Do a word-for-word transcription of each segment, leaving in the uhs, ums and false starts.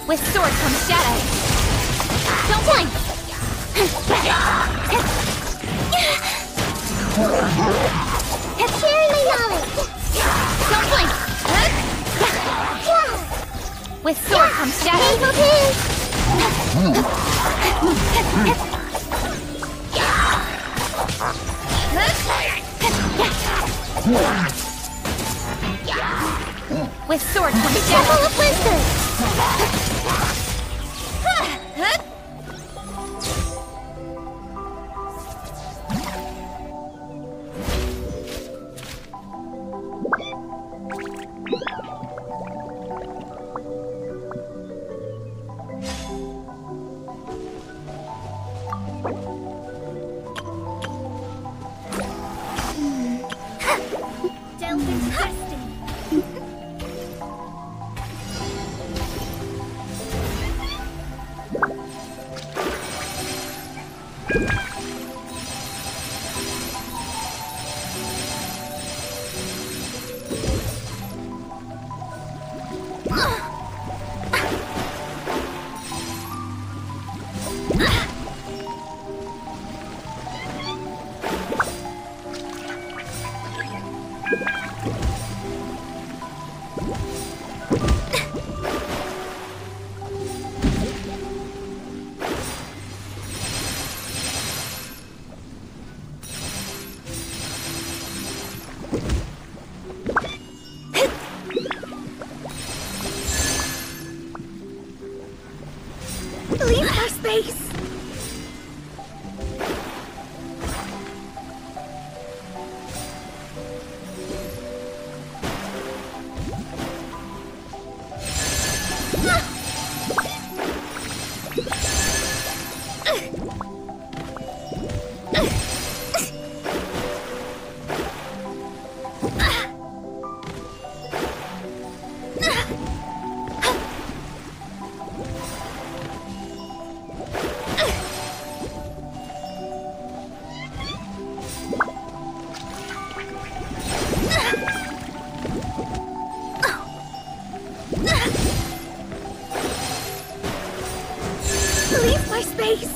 With sword comes shadow. Don't blink! Sharing my knowledge. Don't blink! With sword comes shadow. With sword comes shadow. Full of wisdom. Delve into destiny. Leave our space. Leave my space.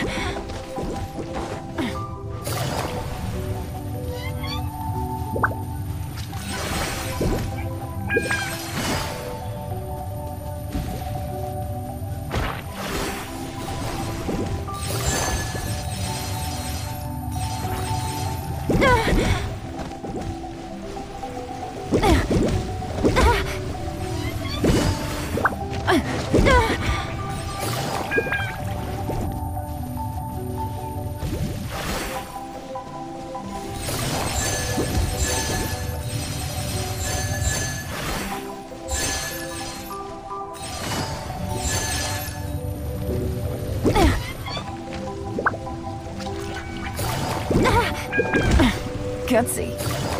Gutsy.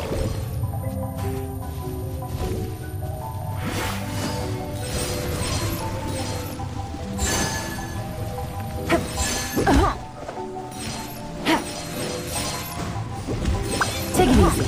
Take it easy.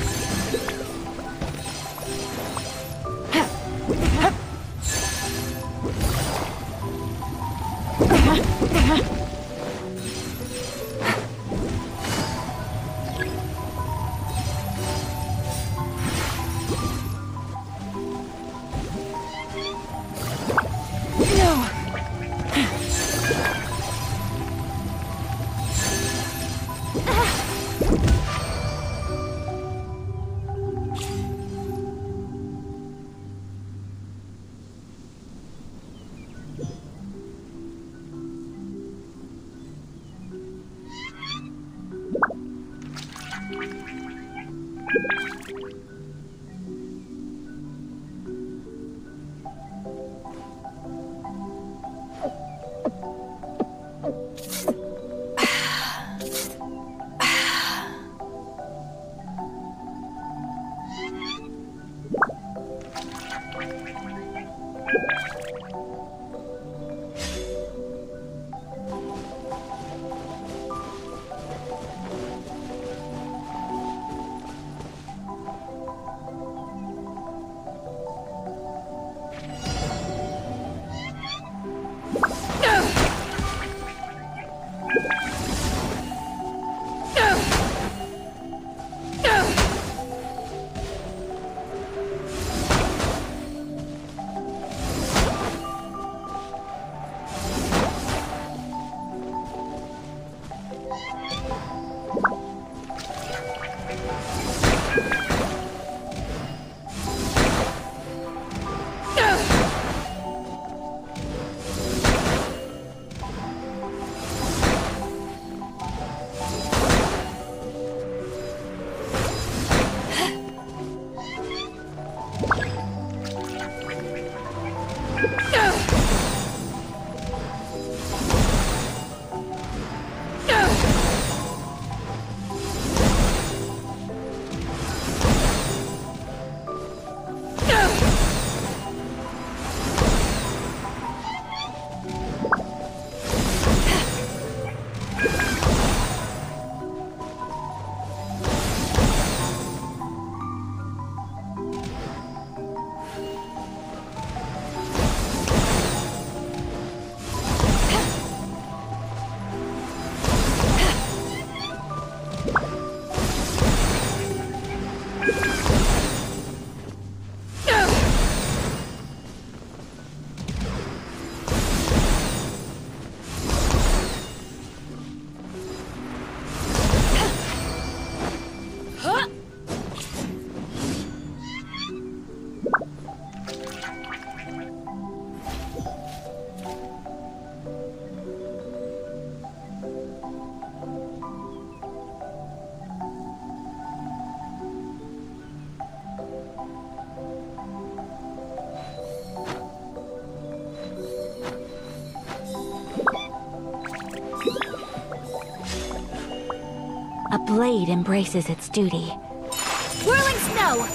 A blade embraces its duty. Whirling snow!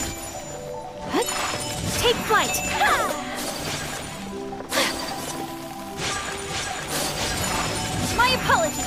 Take flight! My apologies!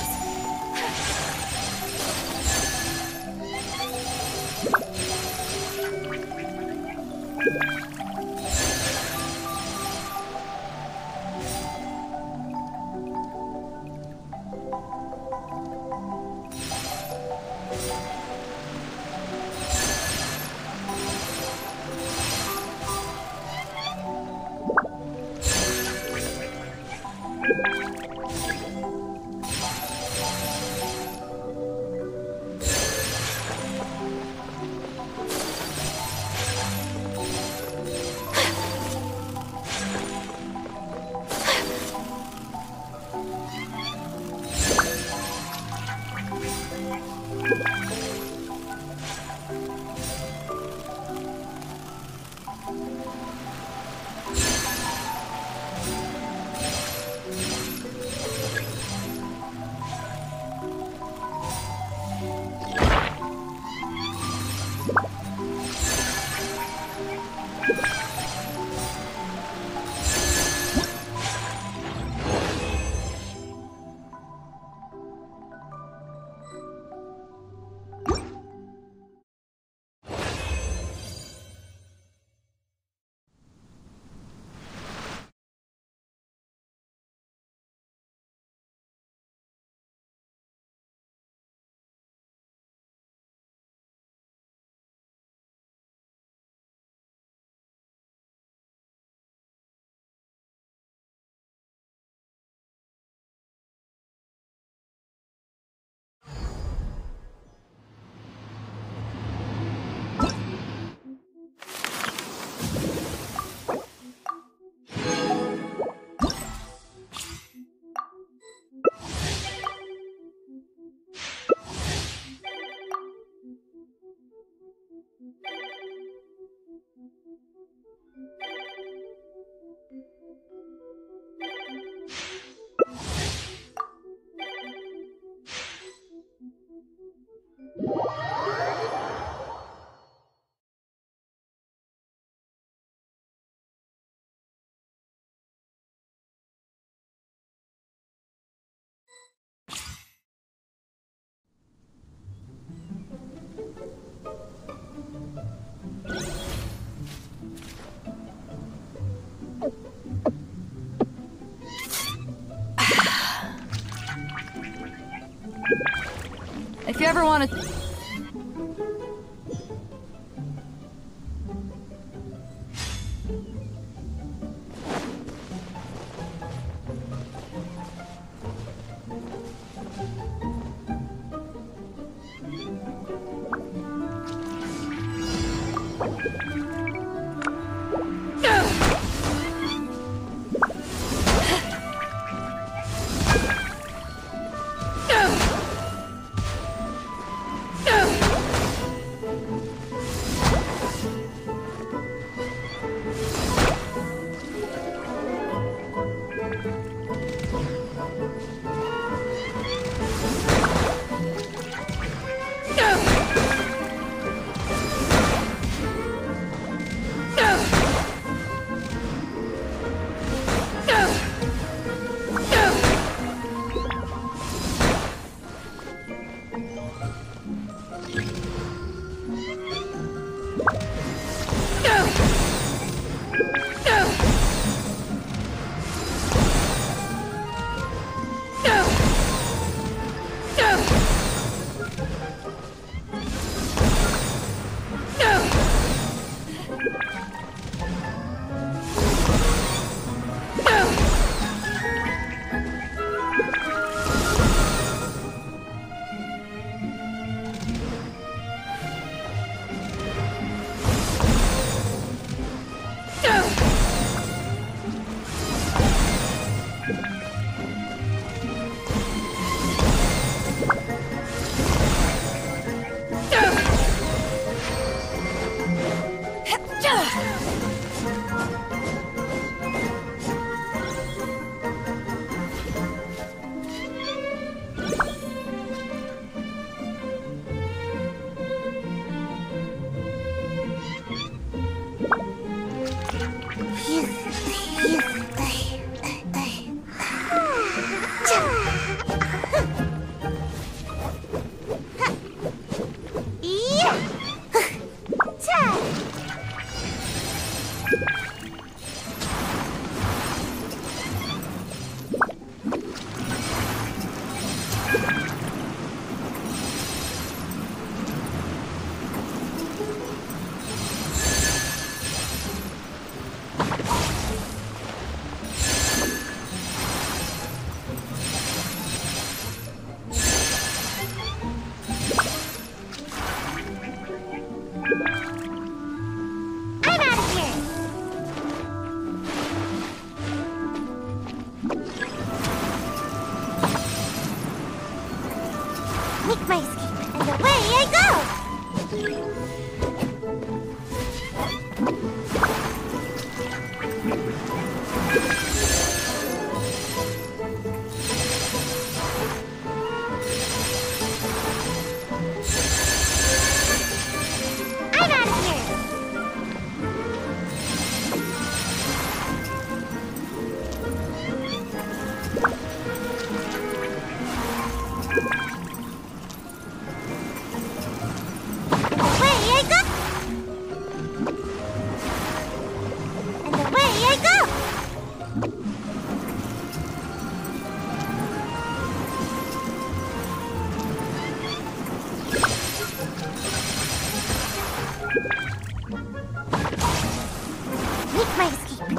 If you ever want to... Make my escape And away I go! I'm out of here! My escape.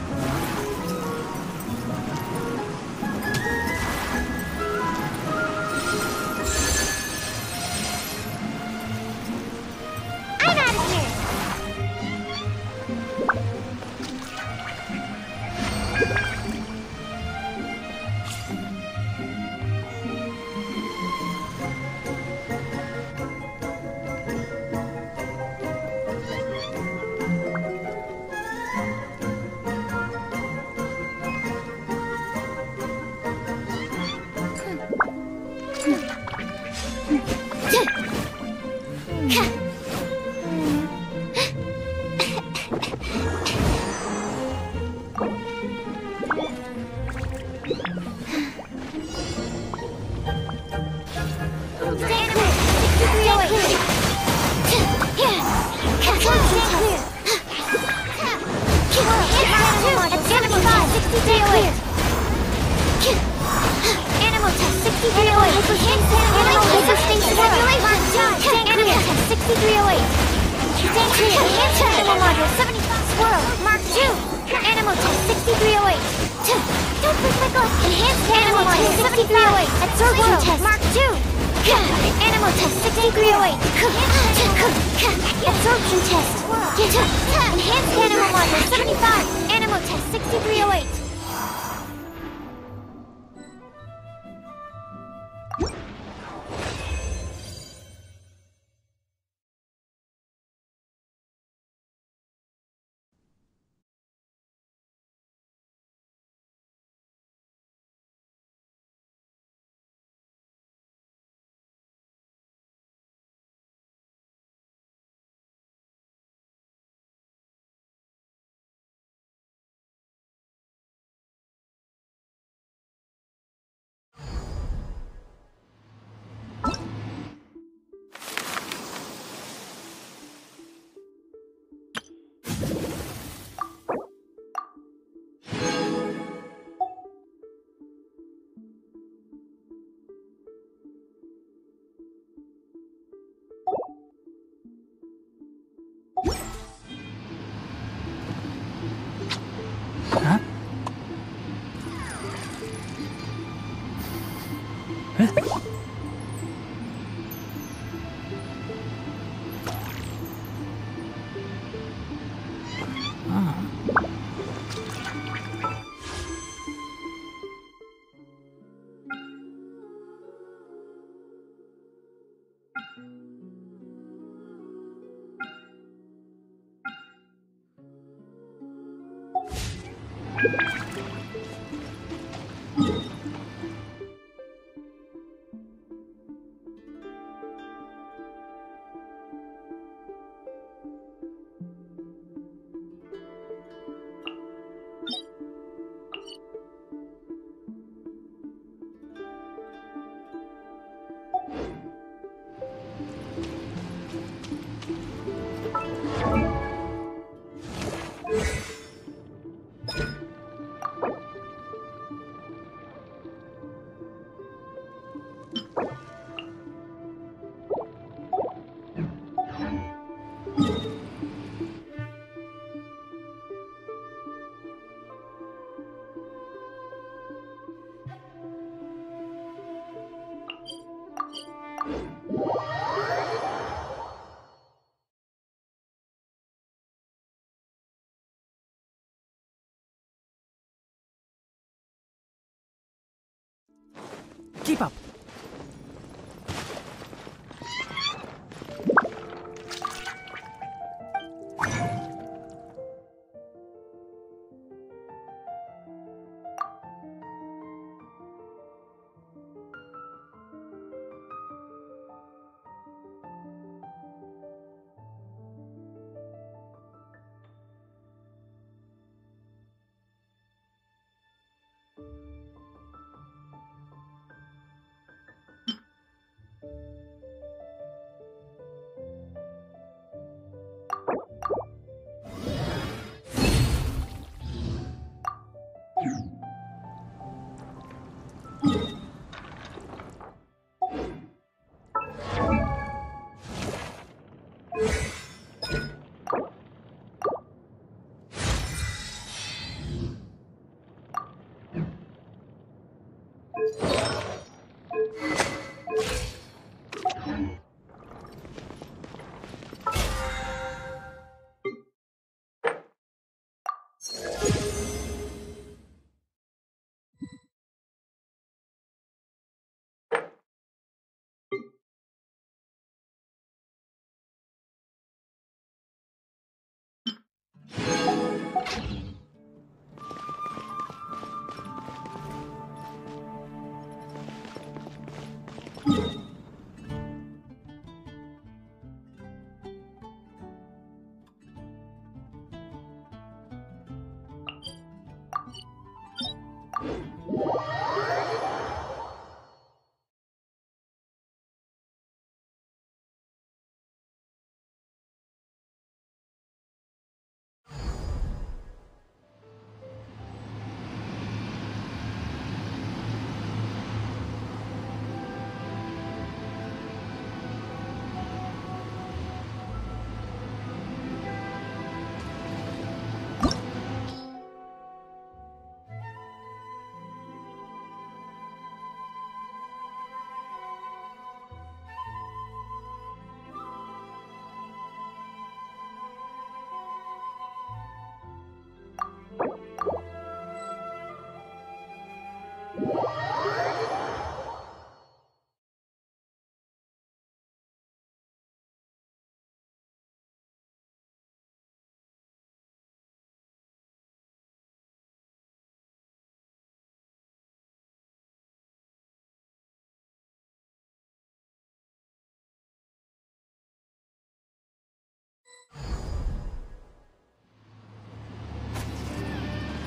I'm out of here. Huh? Huh? Ah. Keep up.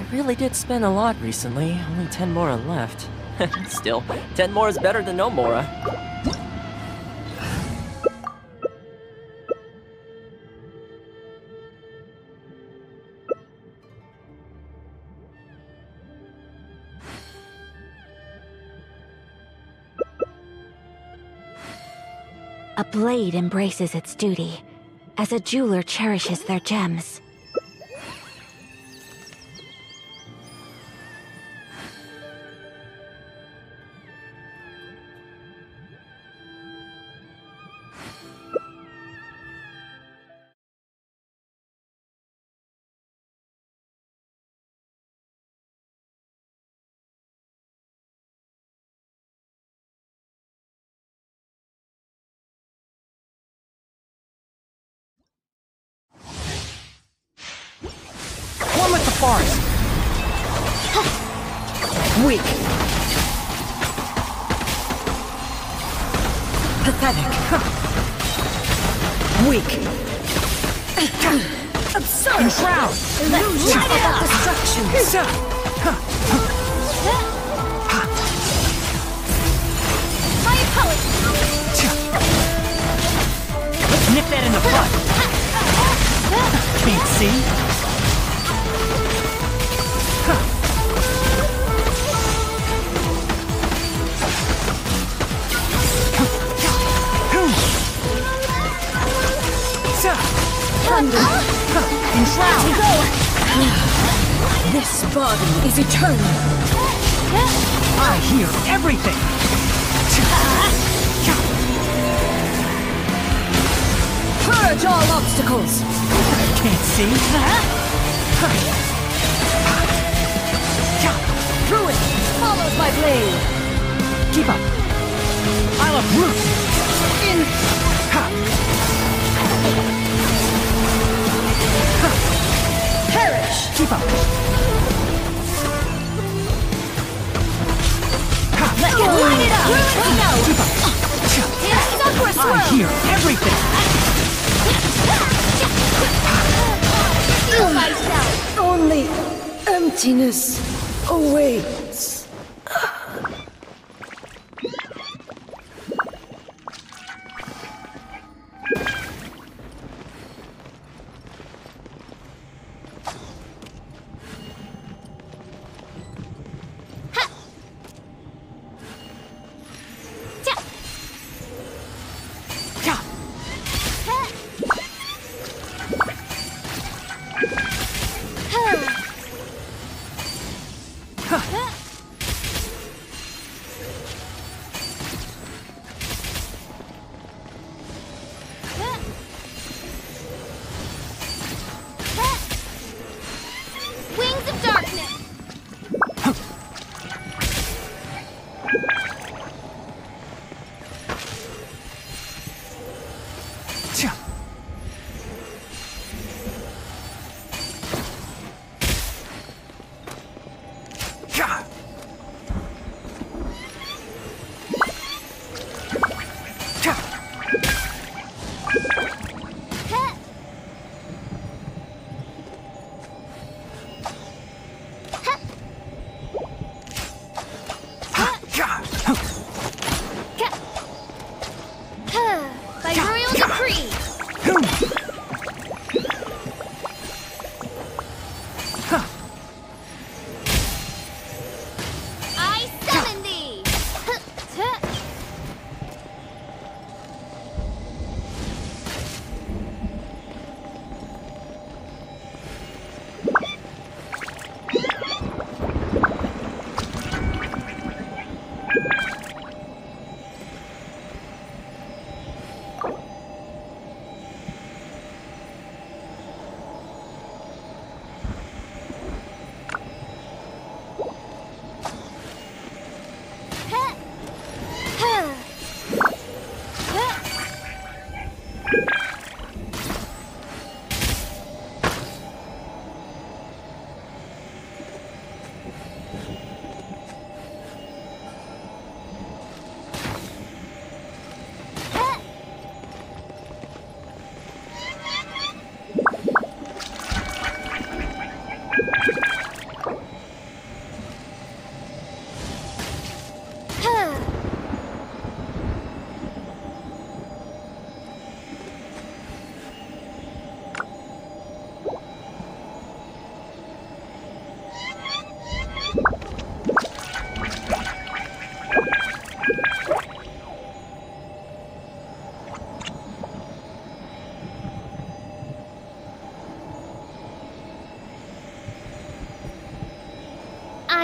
really did spend a lot recently. Only ten more are left. Still, ten more is better than no more. A blade embraces its duty, as a jeweler cherishes their gems. One with the forest! Weak! Pathetic! Weak! Absurd! Enshroud! Illusion of destruction! My apologies! Let's nip that in the bud! Can't see? Thunder! Enshroud! Go! This body is eternal. I hear everything! Purge all obstacles. Can't see? Ruin follows my blade. Keep up! I'll uproot! In perish. Keep up! Let it light it up. No. Keep up! Sucker swirl. I hear everything! Feel myself! Only emptiness awaits. Wings of darkness! By royal decree!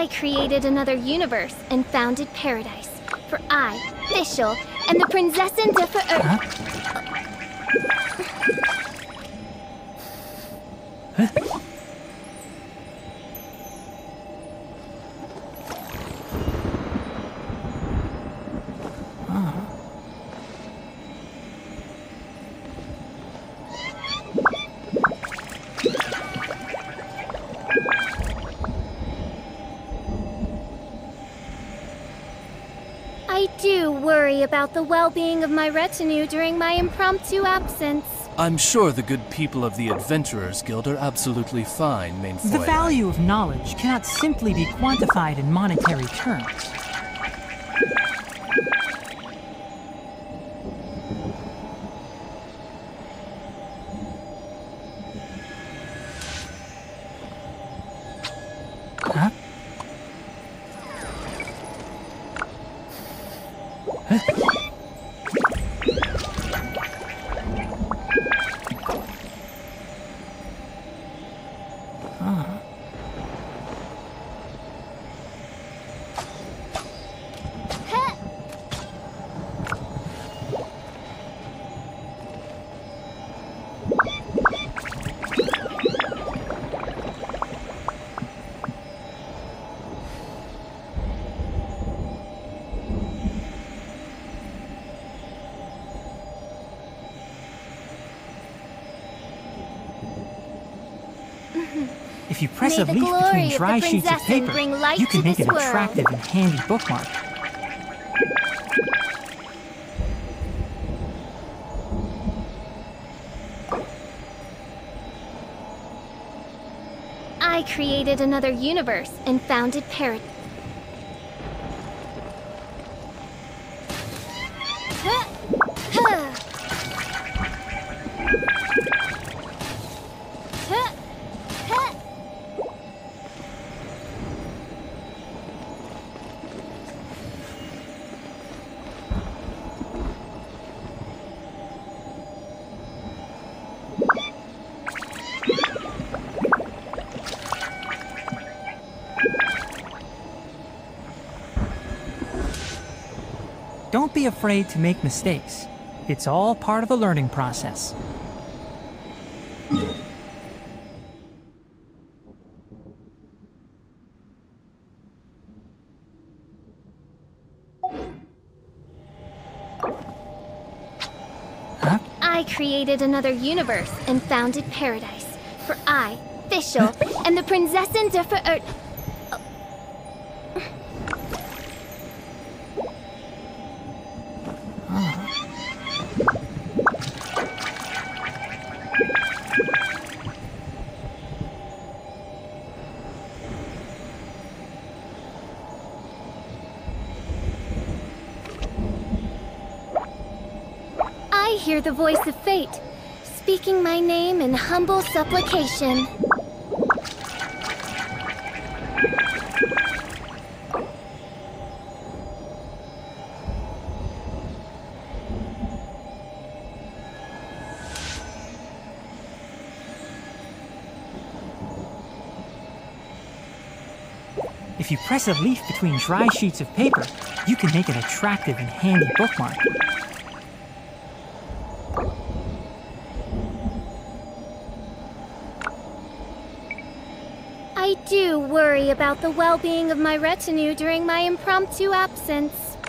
I created another universe and founded paradise. For I, Fischl, am the Prinzessin de Ver- Huh? Huh? I do worry about the well-being of my retinue during my impromptu absence. I'm sure the good people of the Adventurers Guild are absolutely fine, main The value of knowledge cannot simply be quantified in monetary terms. Huh? If you press May a the leaf glory between of the dry sheets of Prinzessin paper, bring light you can to make this an world. attractive and handy bookmark. I created another universe and founded paradise. Don't be afraid to make mistakes. It's all part of the learning process. Huh? I created another universe and founded paradise. For I, Fischl, am the Prinzessin de Ver- I hear the voice of fate, speaking my name in humble supplication. If you press a leaf between dry sheets of paper, you can make an attractive and handy bookmark. I do worry about the well-being of my retinue during my impromptu absence.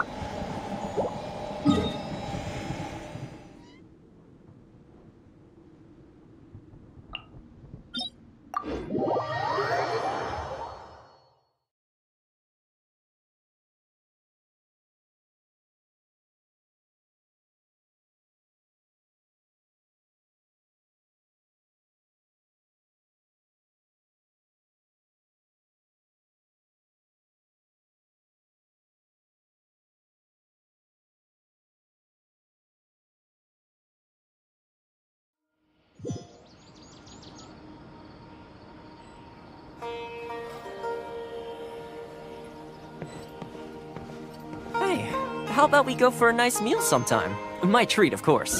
Hey, how about we go for a nice meal sometime? My treat, of course.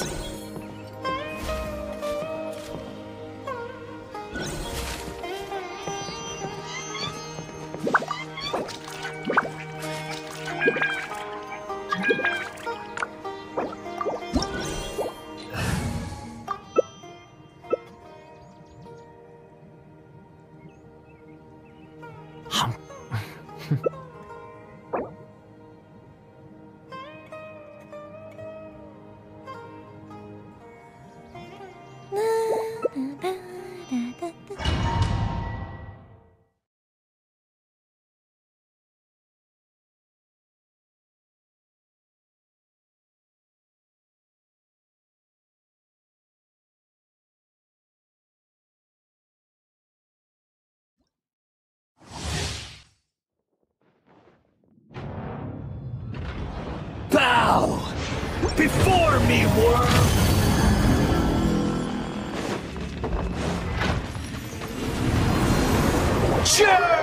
Bow before me, worm! Sure!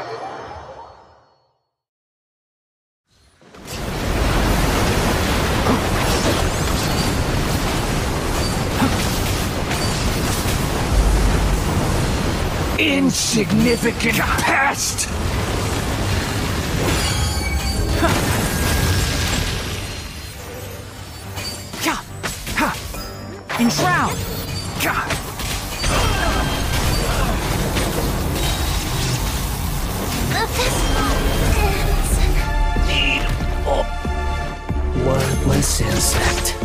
Insignificant pest! Enshroud! The festival ends. Need oh. Wordless insect.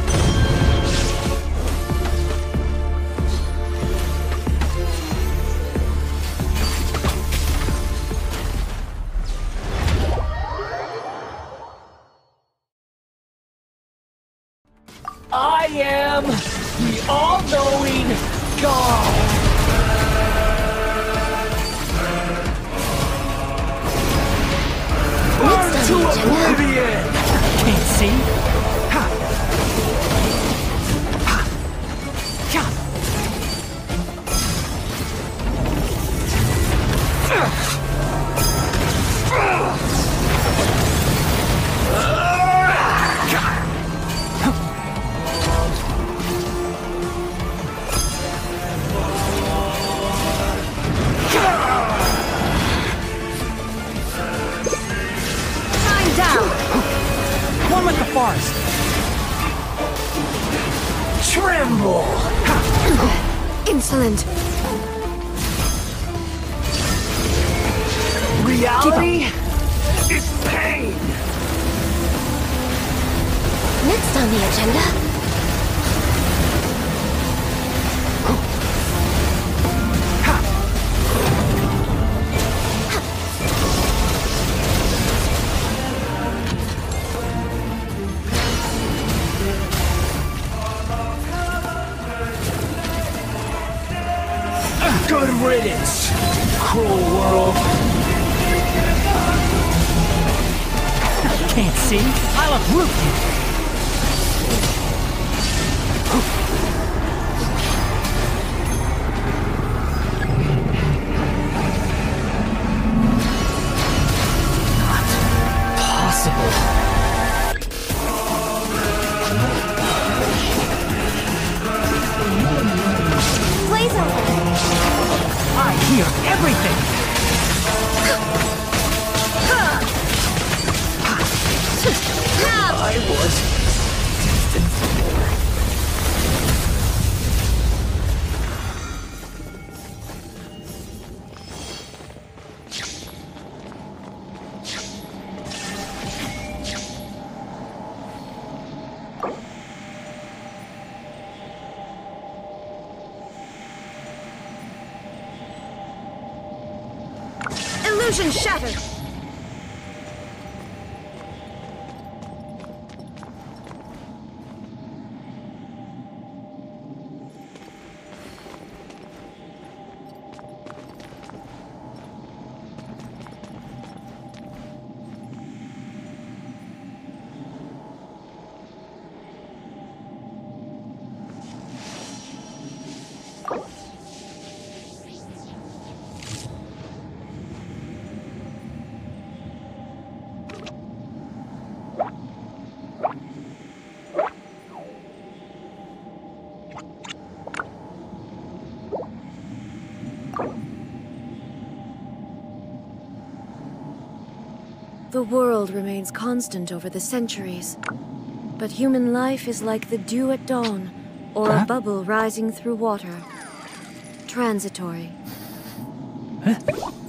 I am the all-knowing God! Burn to oblivion! Can't see? Ha! Ha! Ha! One with the forest. Tremble! Insolent. Reality is pain! Next on the agenda. Good riddance, cruel world. Can't see? I'll uproot you. I hear everything! I was destined for. Illusion shattered! The world remains constant over the centuries. But human life is like the dew at dawn, or Huh? a bubble rising through water. Transitory. Huh?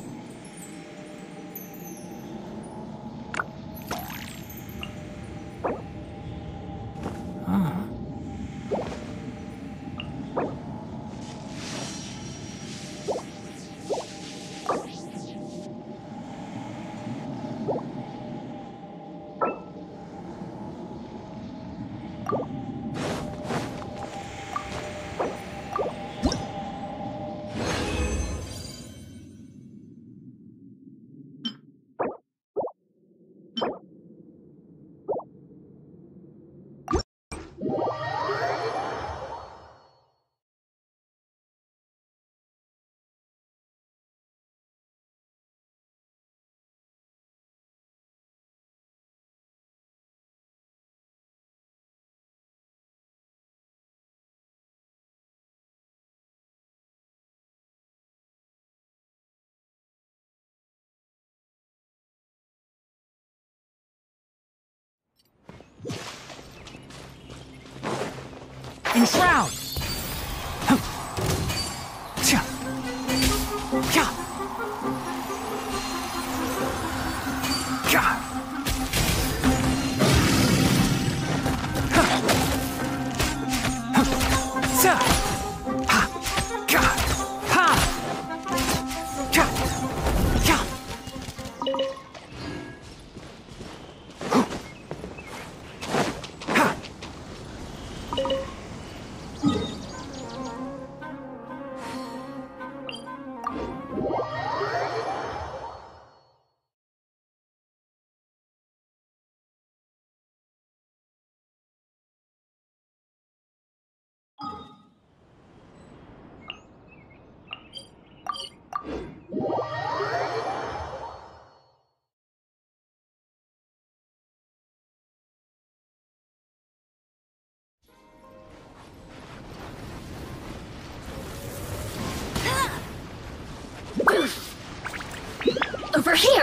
Ah. Enshroud! Huh. Cha. Ka. Ka. Huh. Huh. Sa. Ha. Ka. Ha. Ka. Ka. Huh. Ha. Over here!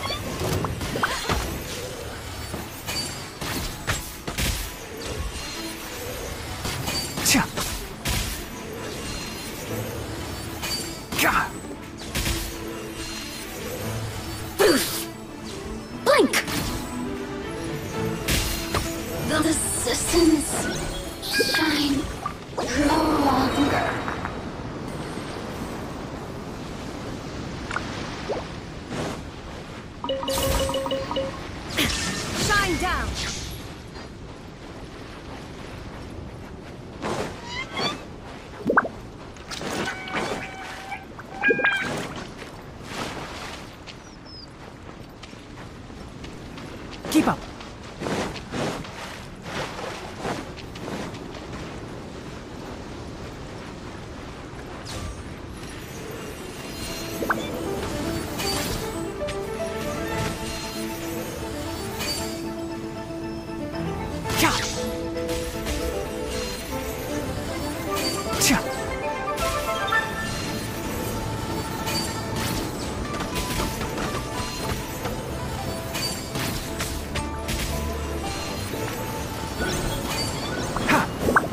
Cha. Ka. Blink! The resistance shine no longer. Shine down! Keep up. Ka. Cha. Ha.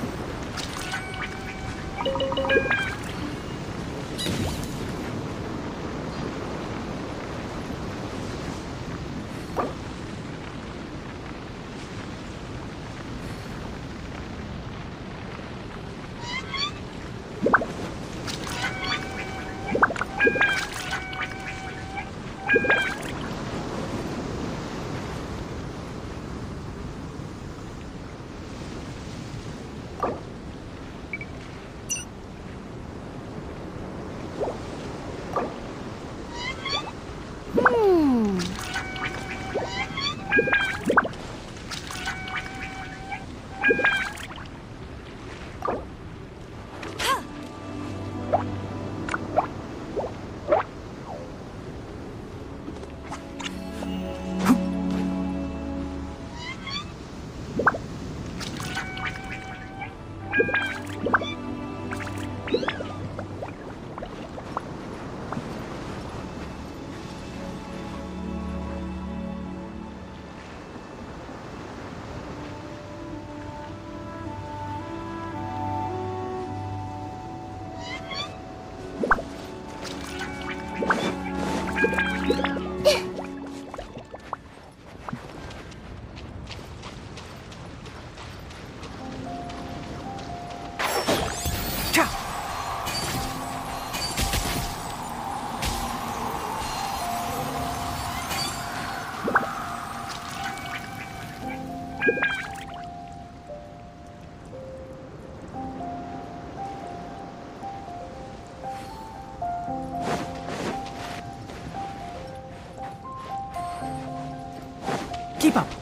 Keep up.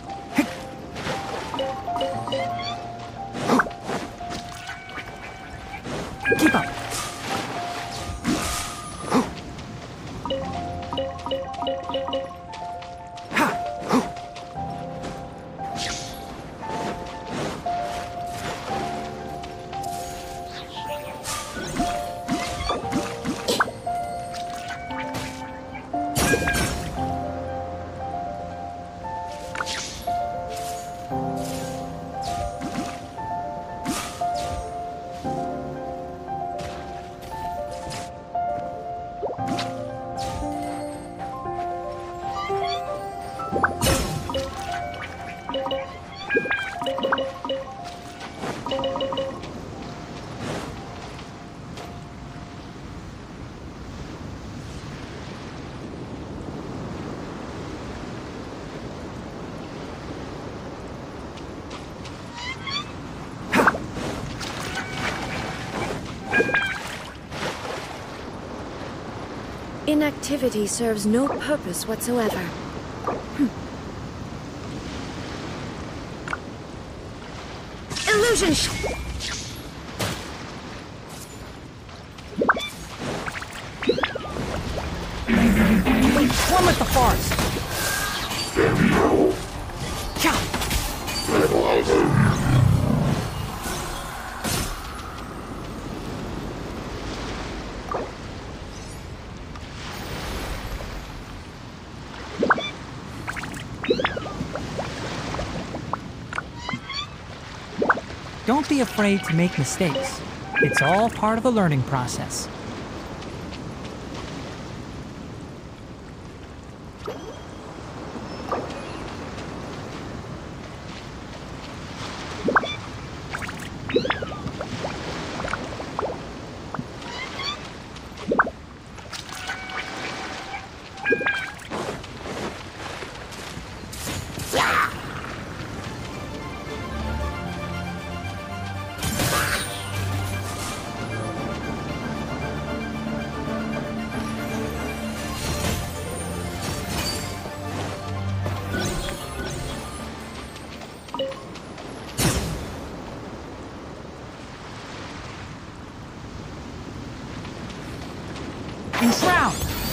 Keep up. Inactivity serves no purpose whatsoever. Hm. Illusion! One with the forest! Don't be afraid to make mistakes. It's all part of the learning process. Enshroud!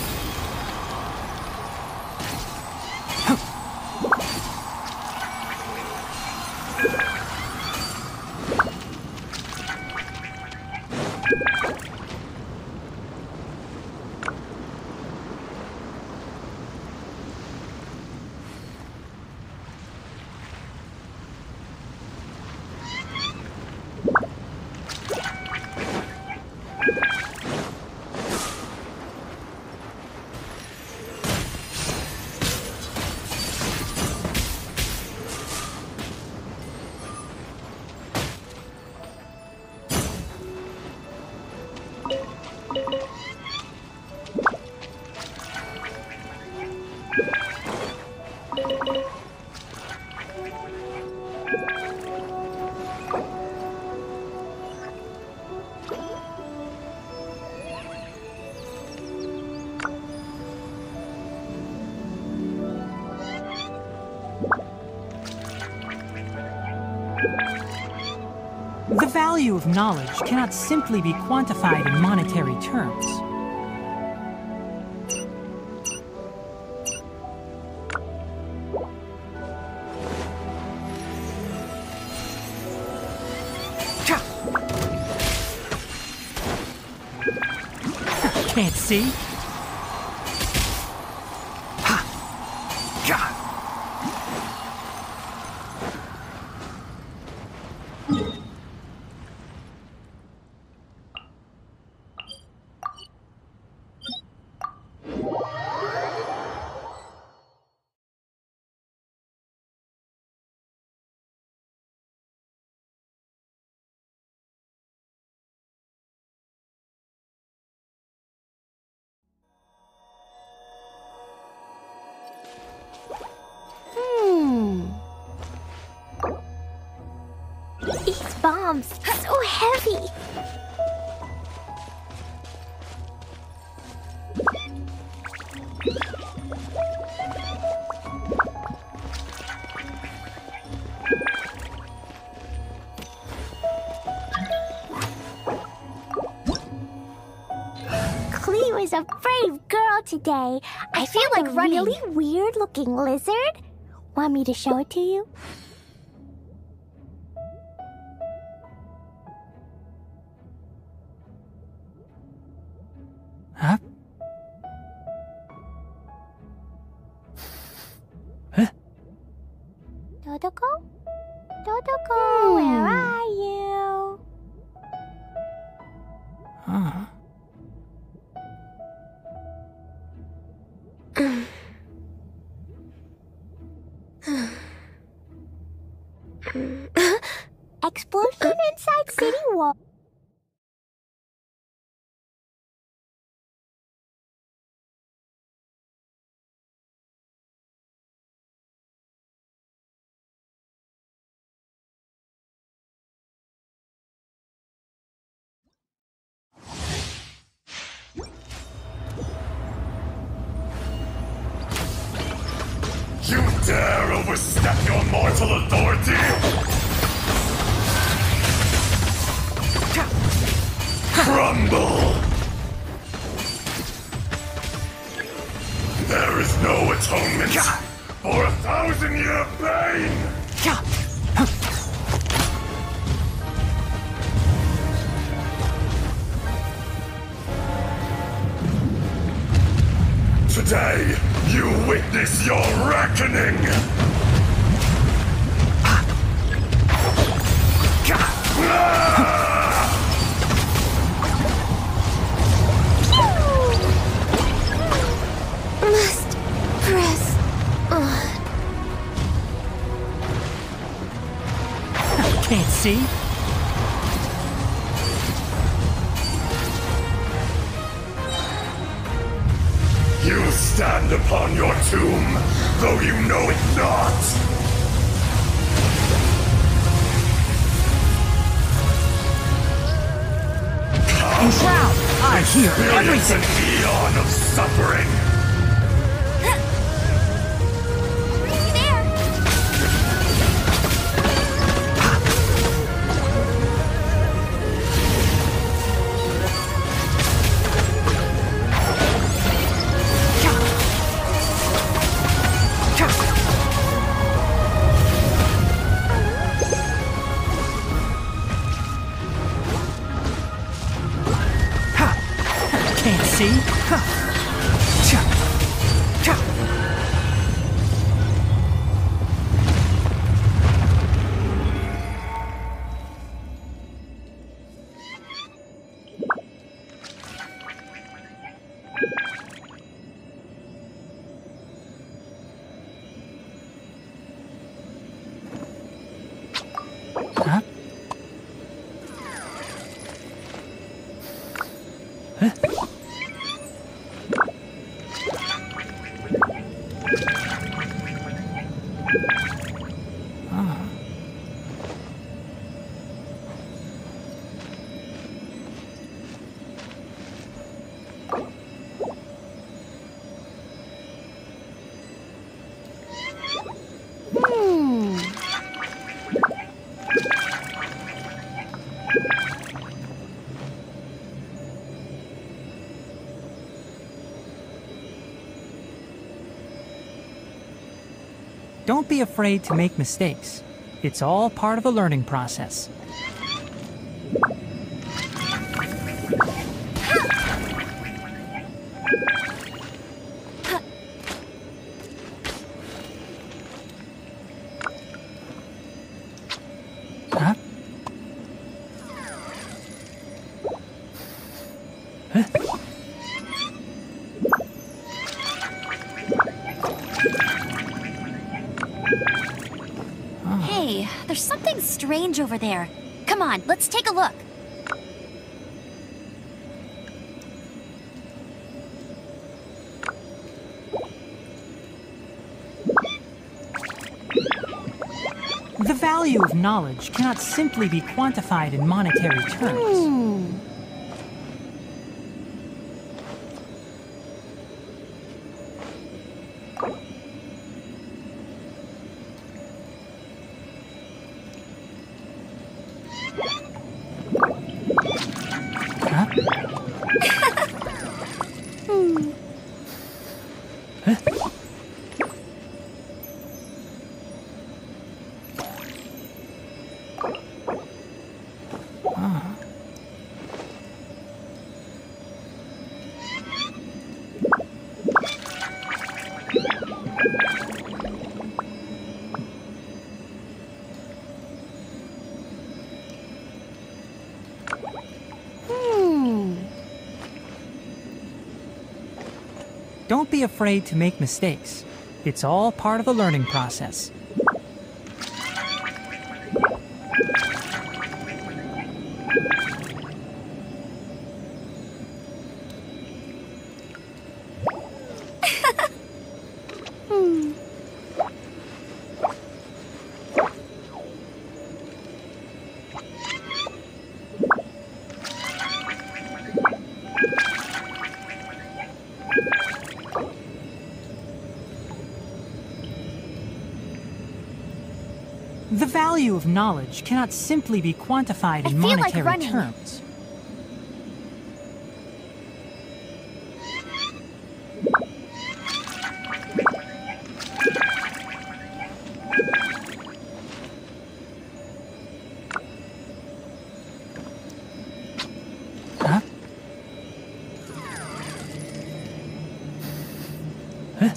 The value of knowledge cannot simply be quantified in monetary terms. Can't see? Ha! God! These bombs, so heavy. Clee was a brave girl today. I feel like running. A really weird-looking lizard. Want me to show it to you? Huh? Huh? Dodoko? Dodoko, where are you? Huh. Explosion inside city wall. dare overstep your mortal authority? Crumble! There is no atonement for a thousand-year pain! Today, you witness your reckoning! Must press on. Can't see? You stand upon your tomb, though you know it not! Enshroud! I hear Experience everything! an eon of suffering! Can't see? Huh. Cha. Cha. Huh? Huh? Don't be afraid to make mistakes. It's all part of the learning process. Huh? Huh? Hey, there's something strange over there. Come on, let's take a look. The value of knowledge cannot simply be quantified in monetary terms. Hmm. Huh? Hmm. Huh? Ah. Hmm. Don't be afraid to make mistakes. It's all part of the learning process. Hmm. value of knowledge cannot simply be quantified I in feel like monetary running. terms. Huh? Huh?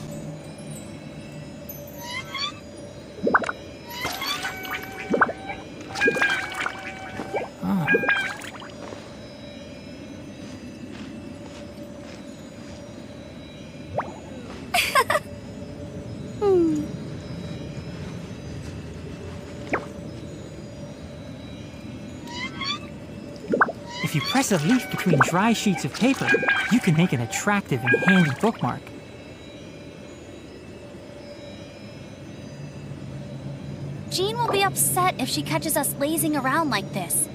If you press a leaf between dry sheets of paper, you can make an attractive and handy bookmark. Jean will be upset if she catches us lazing around like this.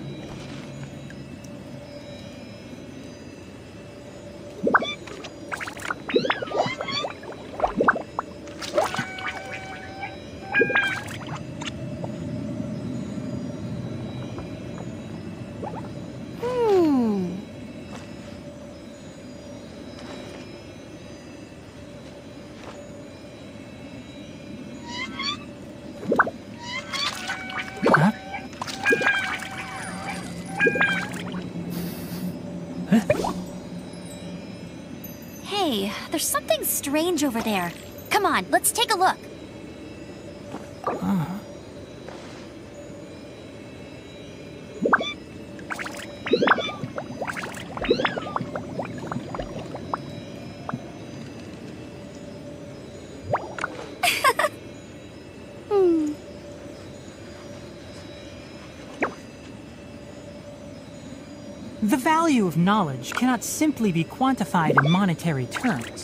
Hmm. Huh? Huh? Hey, there's something strange over there. Come on, let's take a look. Uh. Hmm. The value of knowledge cannot simply be quantified in monetary terms.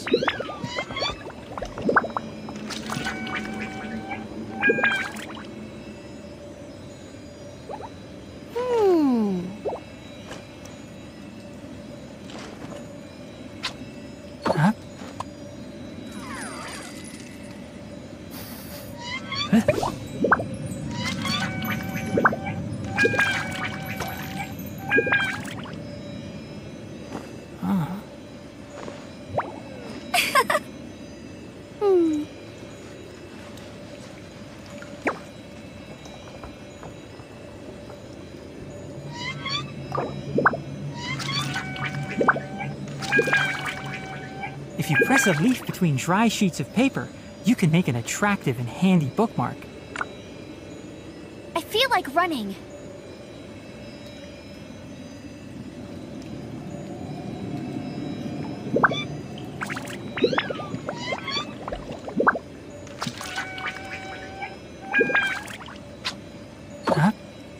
Hmm. Huh? Huh? Uh. Hmm. If you press a leaf between dry sheets of paper, you can make an attractive and handy bookmark. I feel like running. Huh?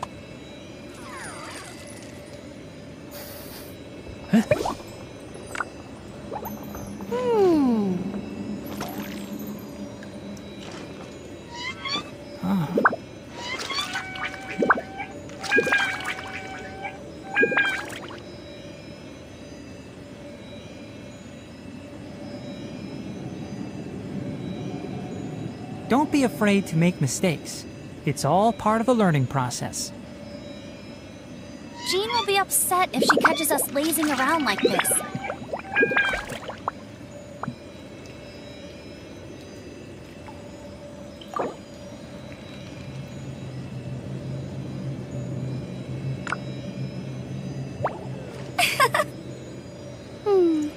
Huh? Hmm. Uh. Don't be afraid to make mistakes. It's all part of the learning process. Jean will be upset if she catches us lazing around like this. Hmm.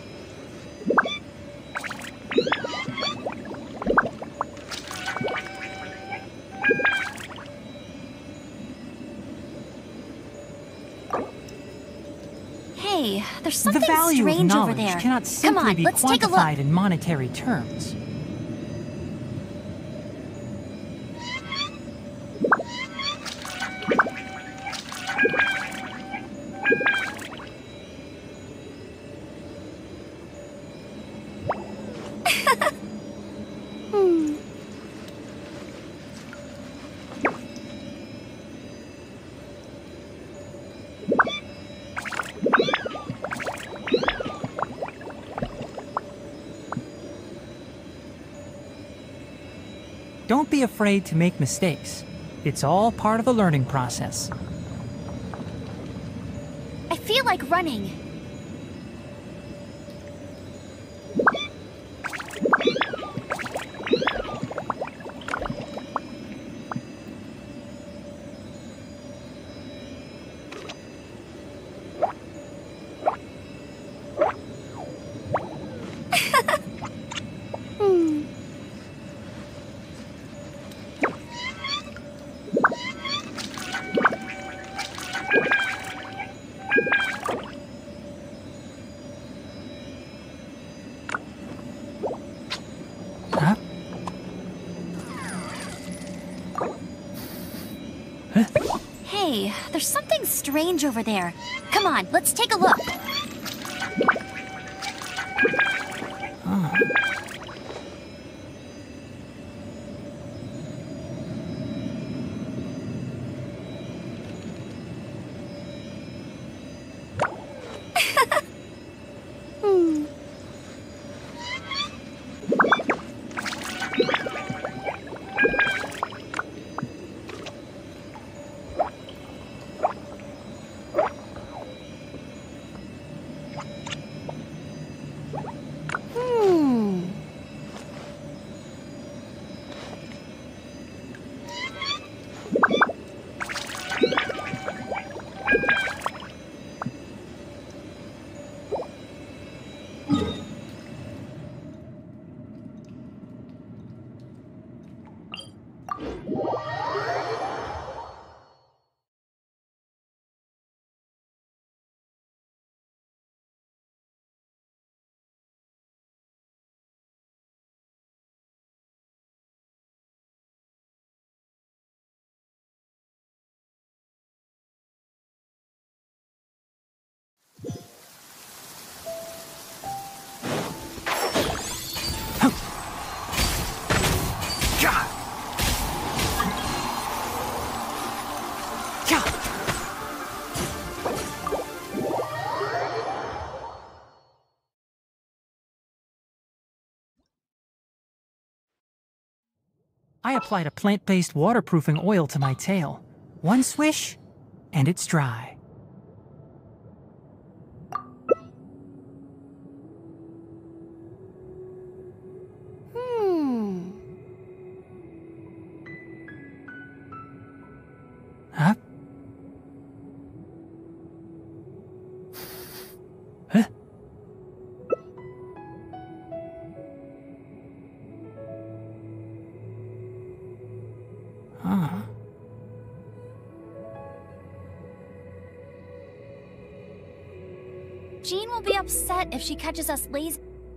Hey, there's The something value of strange over knowledge there. cannot Come simply on, be let's take a look. quantified in monetary terms. Hmm. Don't be afraid to make mistakes. It's all part of the learning process. I feel like running. Hey, there's something strange over there. Come on, let's take a look. Oh. hmm. I applied a plant-based waterproofing oil to my tail. One swish, and it's dry. Hmm. Huh? Huh? Huh. Jean will be upset if she catches us lazy.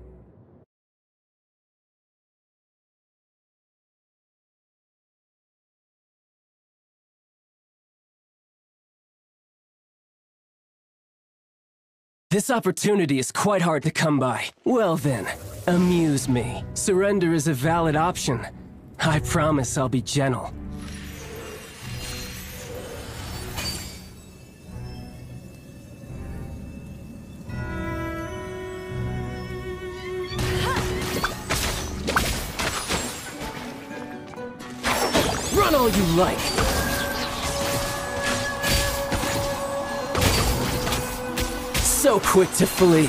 This opportunity is quite hard to come by. Well then, amuse me. Surrender is a valid option. I promise I'll be gentle. Run all you like! So quick to flee!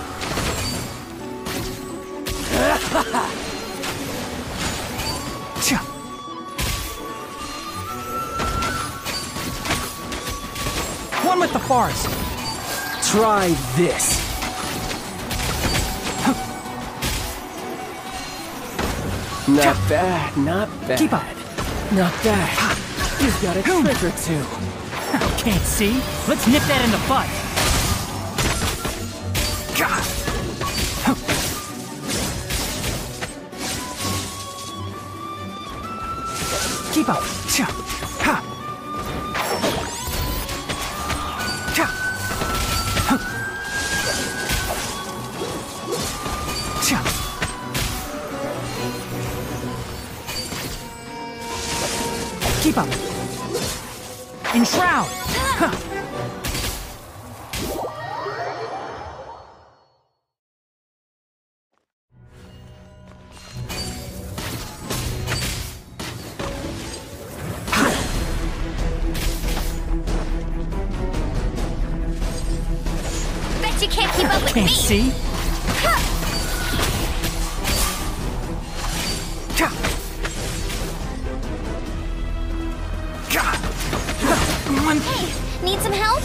One with the farce! Try this! Not bad, not bad. Keep up! Not bad. You've got a trick or two. Can't see? Let's nip that in the bud! Keep up! Ha! Keep up! Enshroud! Huh. you can't keep up with Can't me. see? Hey, need some help?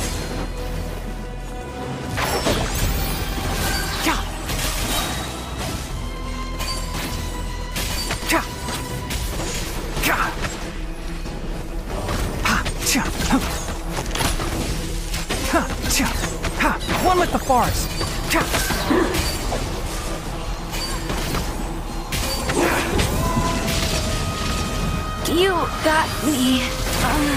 One with the forest. You got me. Uh...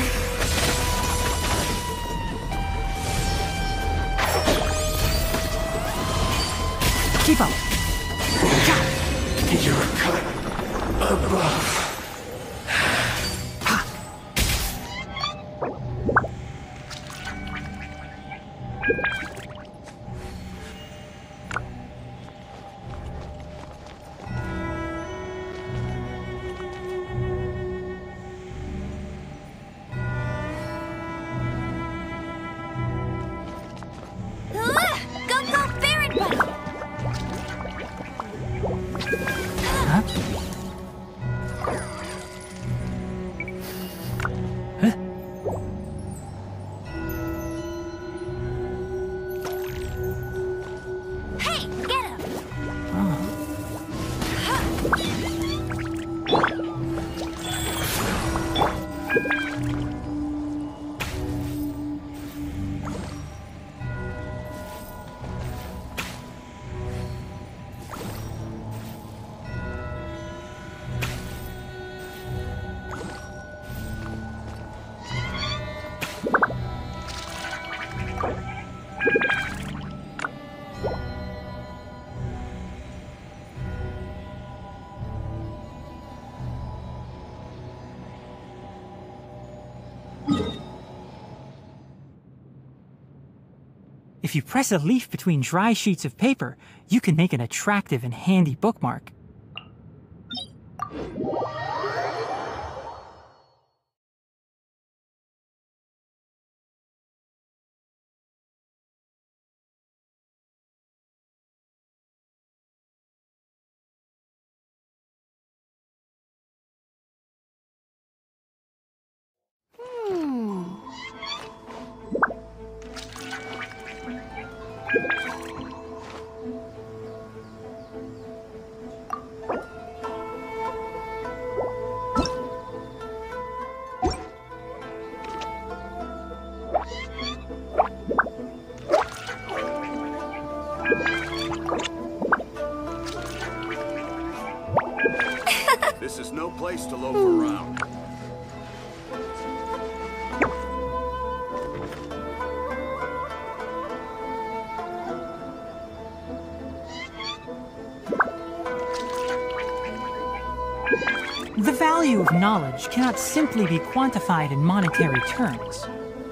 Keep up. You're cut above. If you press a leaf between dry sheets of paper, you can make an attractive and handy bookmark. This is no place to loaf around. The value of knowledge cannot simply be quantified in monetary terms.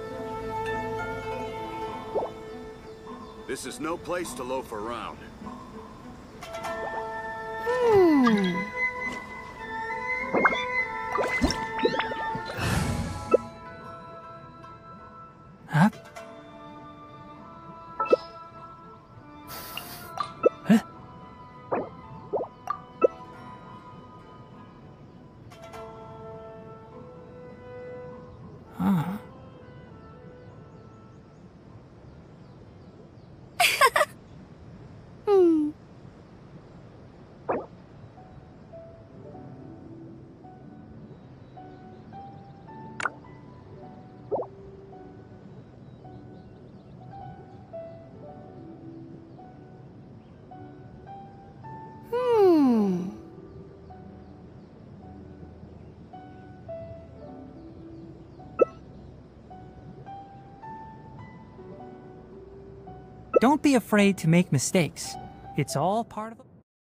This is no place to loaf around. Hmm. Huh? Huh? Huh. Hmm. Hmm. Don't be afraid to make mistakes. It's all part of the...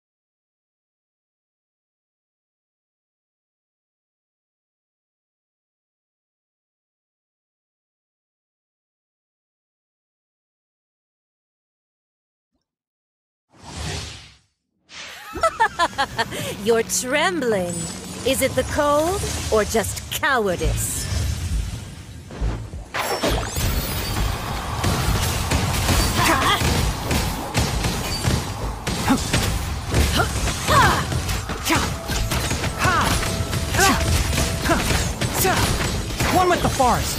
You're trembling. Is it the cold or just cowardice? forest.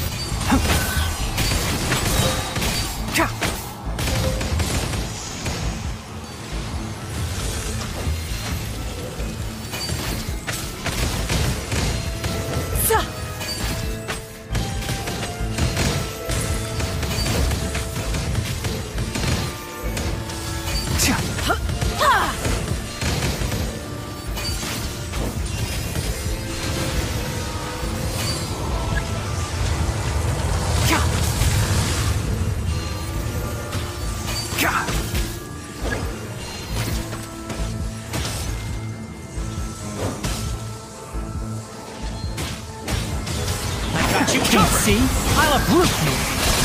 See? I'll uproot you!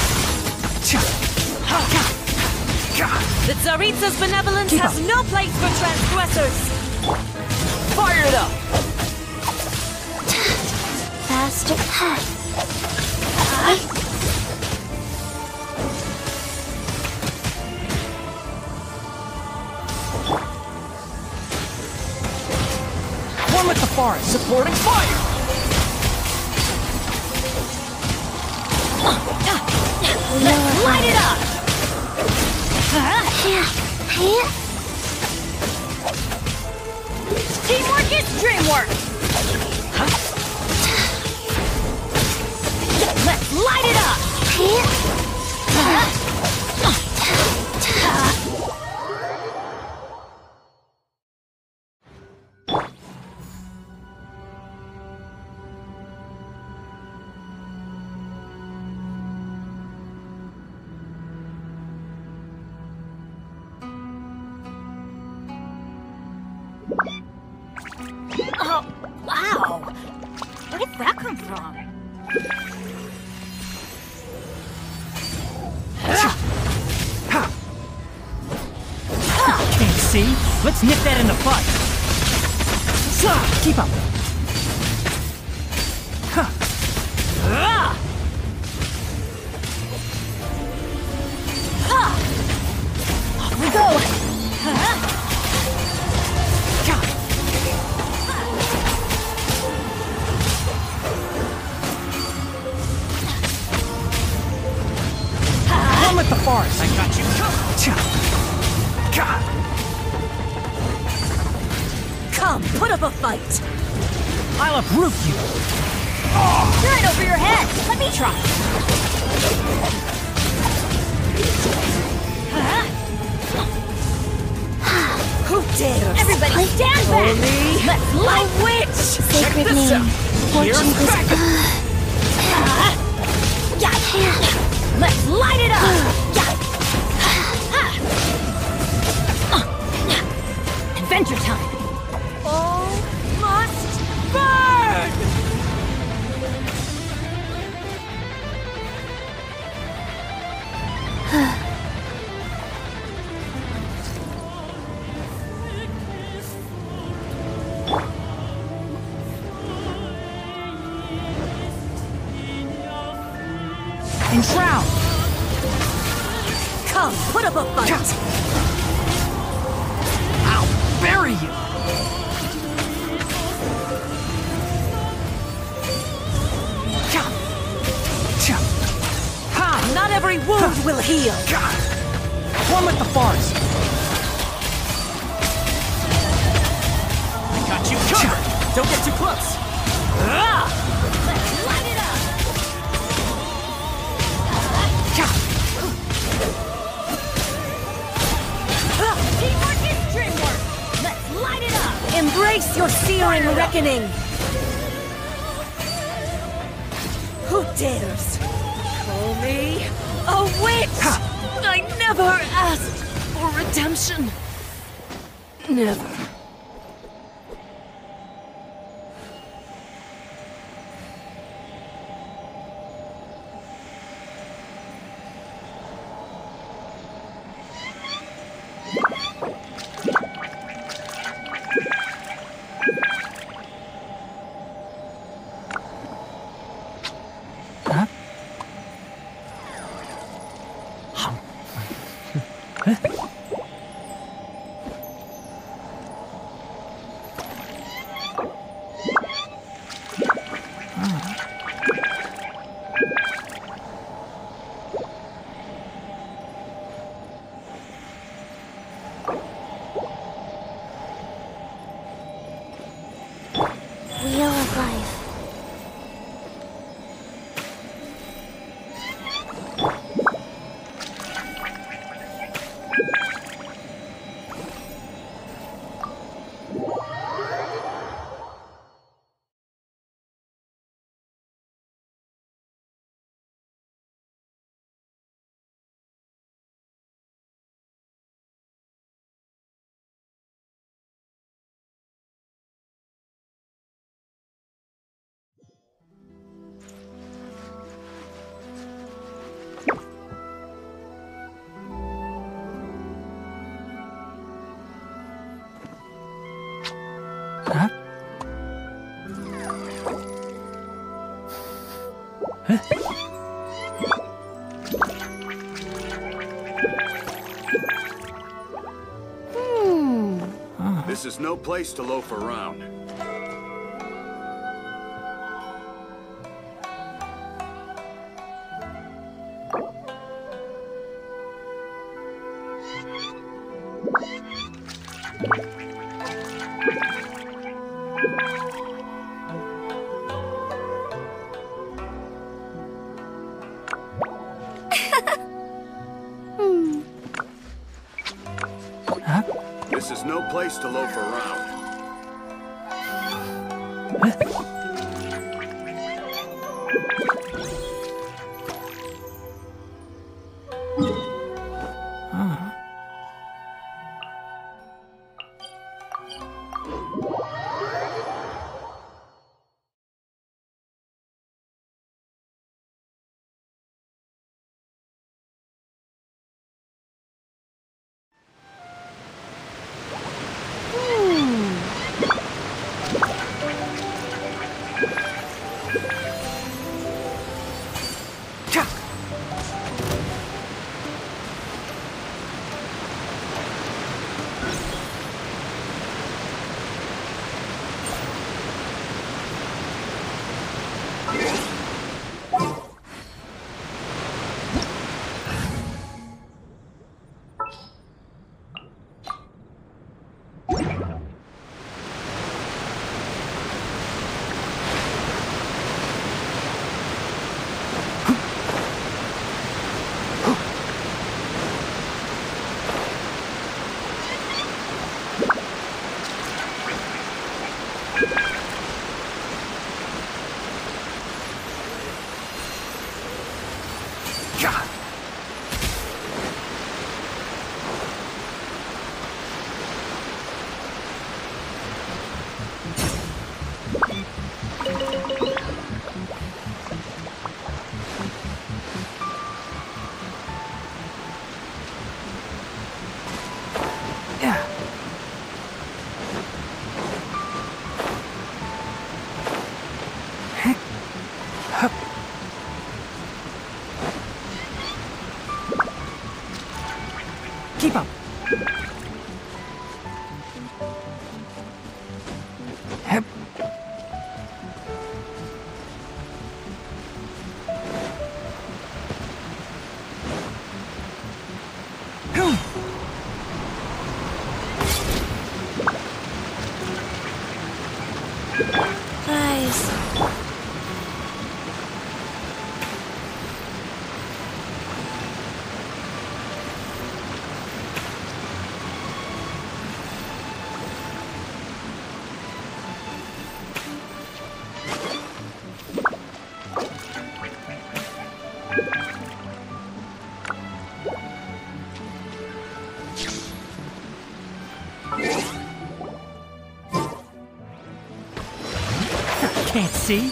The Tsaritsa's benevolence Keep has up. no place for transgressors! Fire it up! Faster. One with the forest. Supporting fire! Let's light it up! Teamwork is dreamwork! Let's light it up! Oh, wow! Where did that come from? Can't see? Let's nip that in the bud. Keep up. Off we go! One with the forest. I got you covered. Come, put up a fight! I'll uproot you. Right over your head! Let me try! Who dares? Everybody stand back! Only Let's light a witch! Sacred name. Fortune whisper. Let's light it up! Adventure time! All must burn! Enshroud. Come, put up a fight! I'll bury you. Ha! Not every wound will heal! One with the forest. I got you covered! Don't get too close! Let's light it up! Teamwork is dreamwork! Let's light it up! Embrace your searing reckoning! Who dares call me a witch? I never asked for redemption. Never. This is no place to loaf around. Hmm. Huh? This is no place to loaf around. Huh? Keep up. Hep. Guys. Can't see.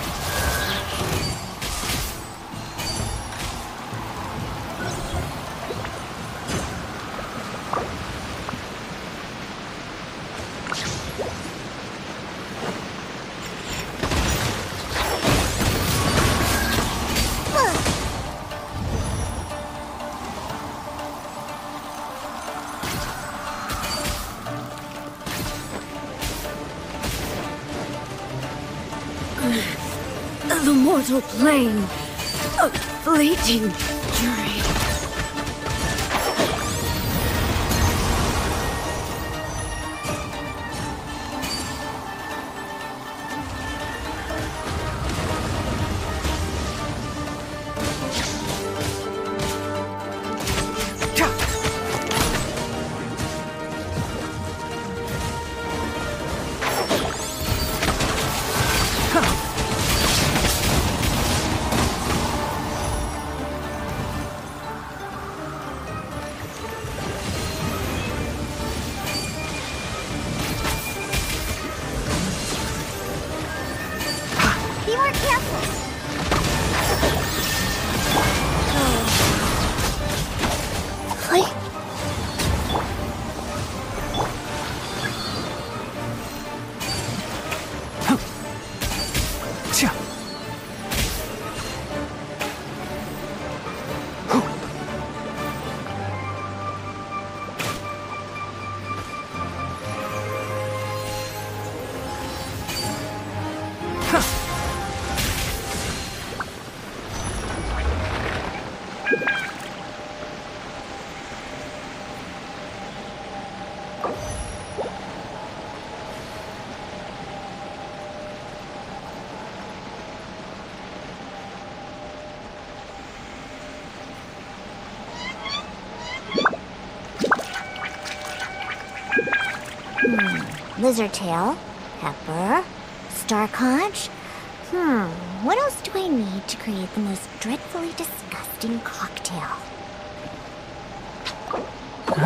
The mortal plane. A fleeting dream. lizard tail, pepper, star conch. Hmm, what else do I need to create the most dreadfully disgusting cocktail? Huh?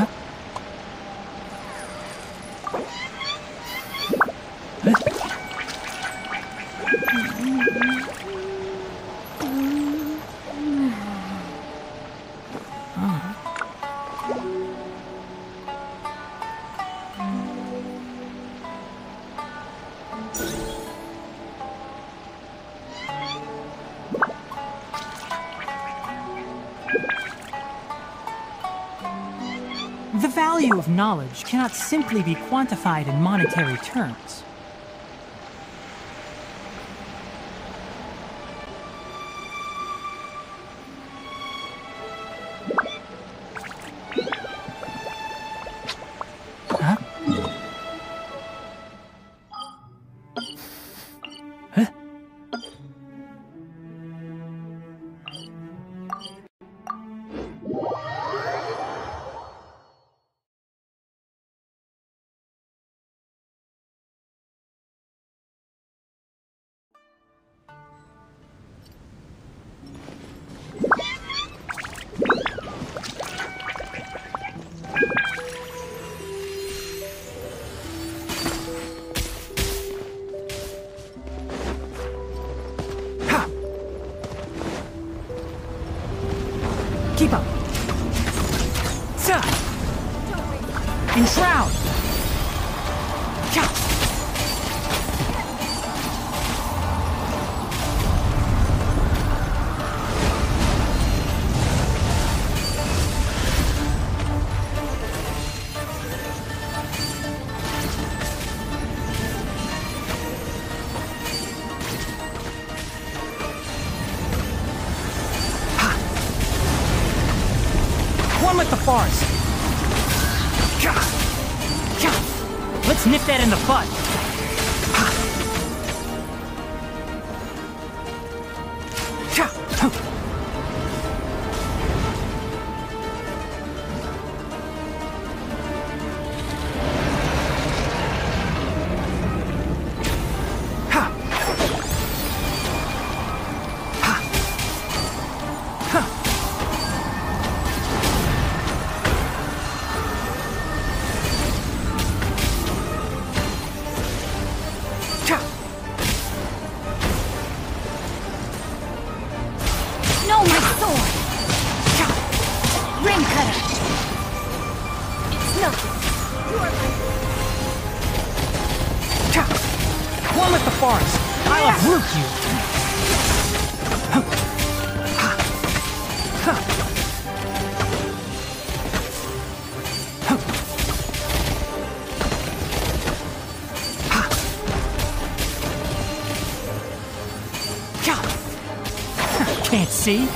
The value of knowledge cannot simply be quantified in monetary terms. Huh? Huh? Keep up. Sir. Enshroud. Ka. One with the forest. Let's nip that in the bud. No, my sword! Ring cutter! It's nothing. You are my... One with the forest. I'll uproot you. Can't see?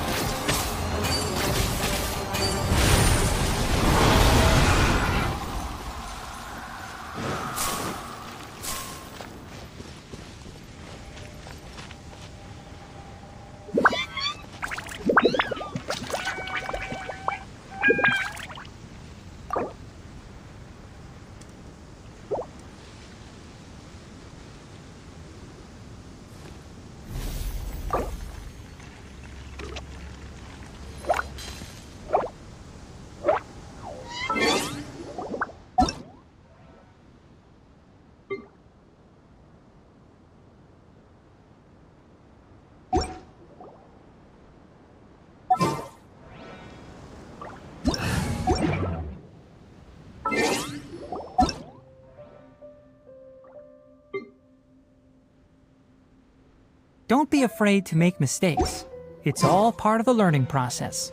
Don't be afraid to make mistakes. It's all part of the learning process.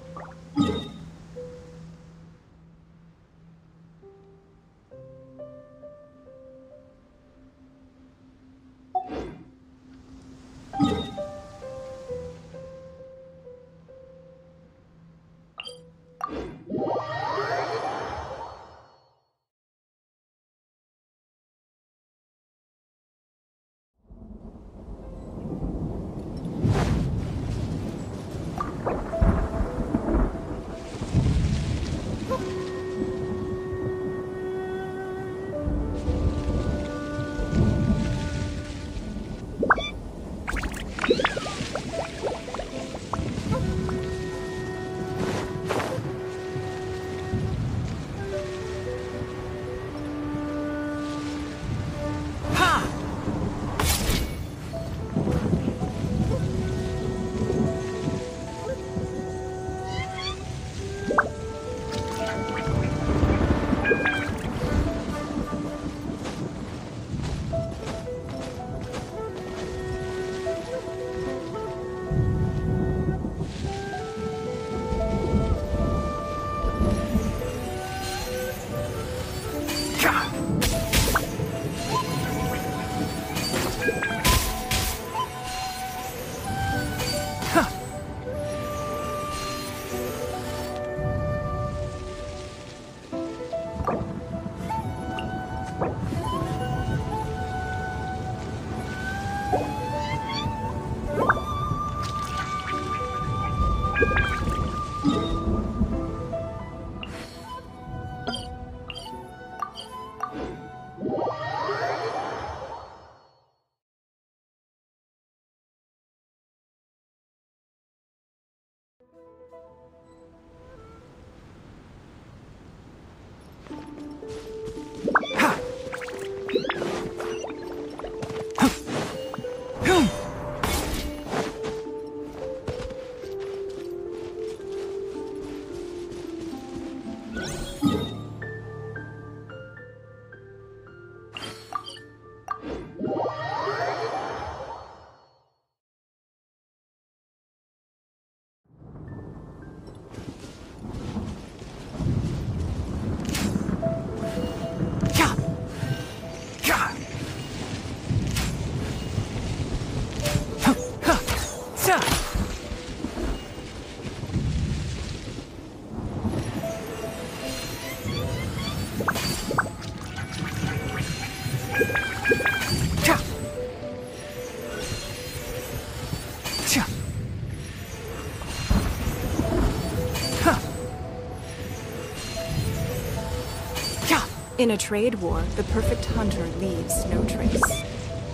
In a trade war, the perfect hunter leaves no trace.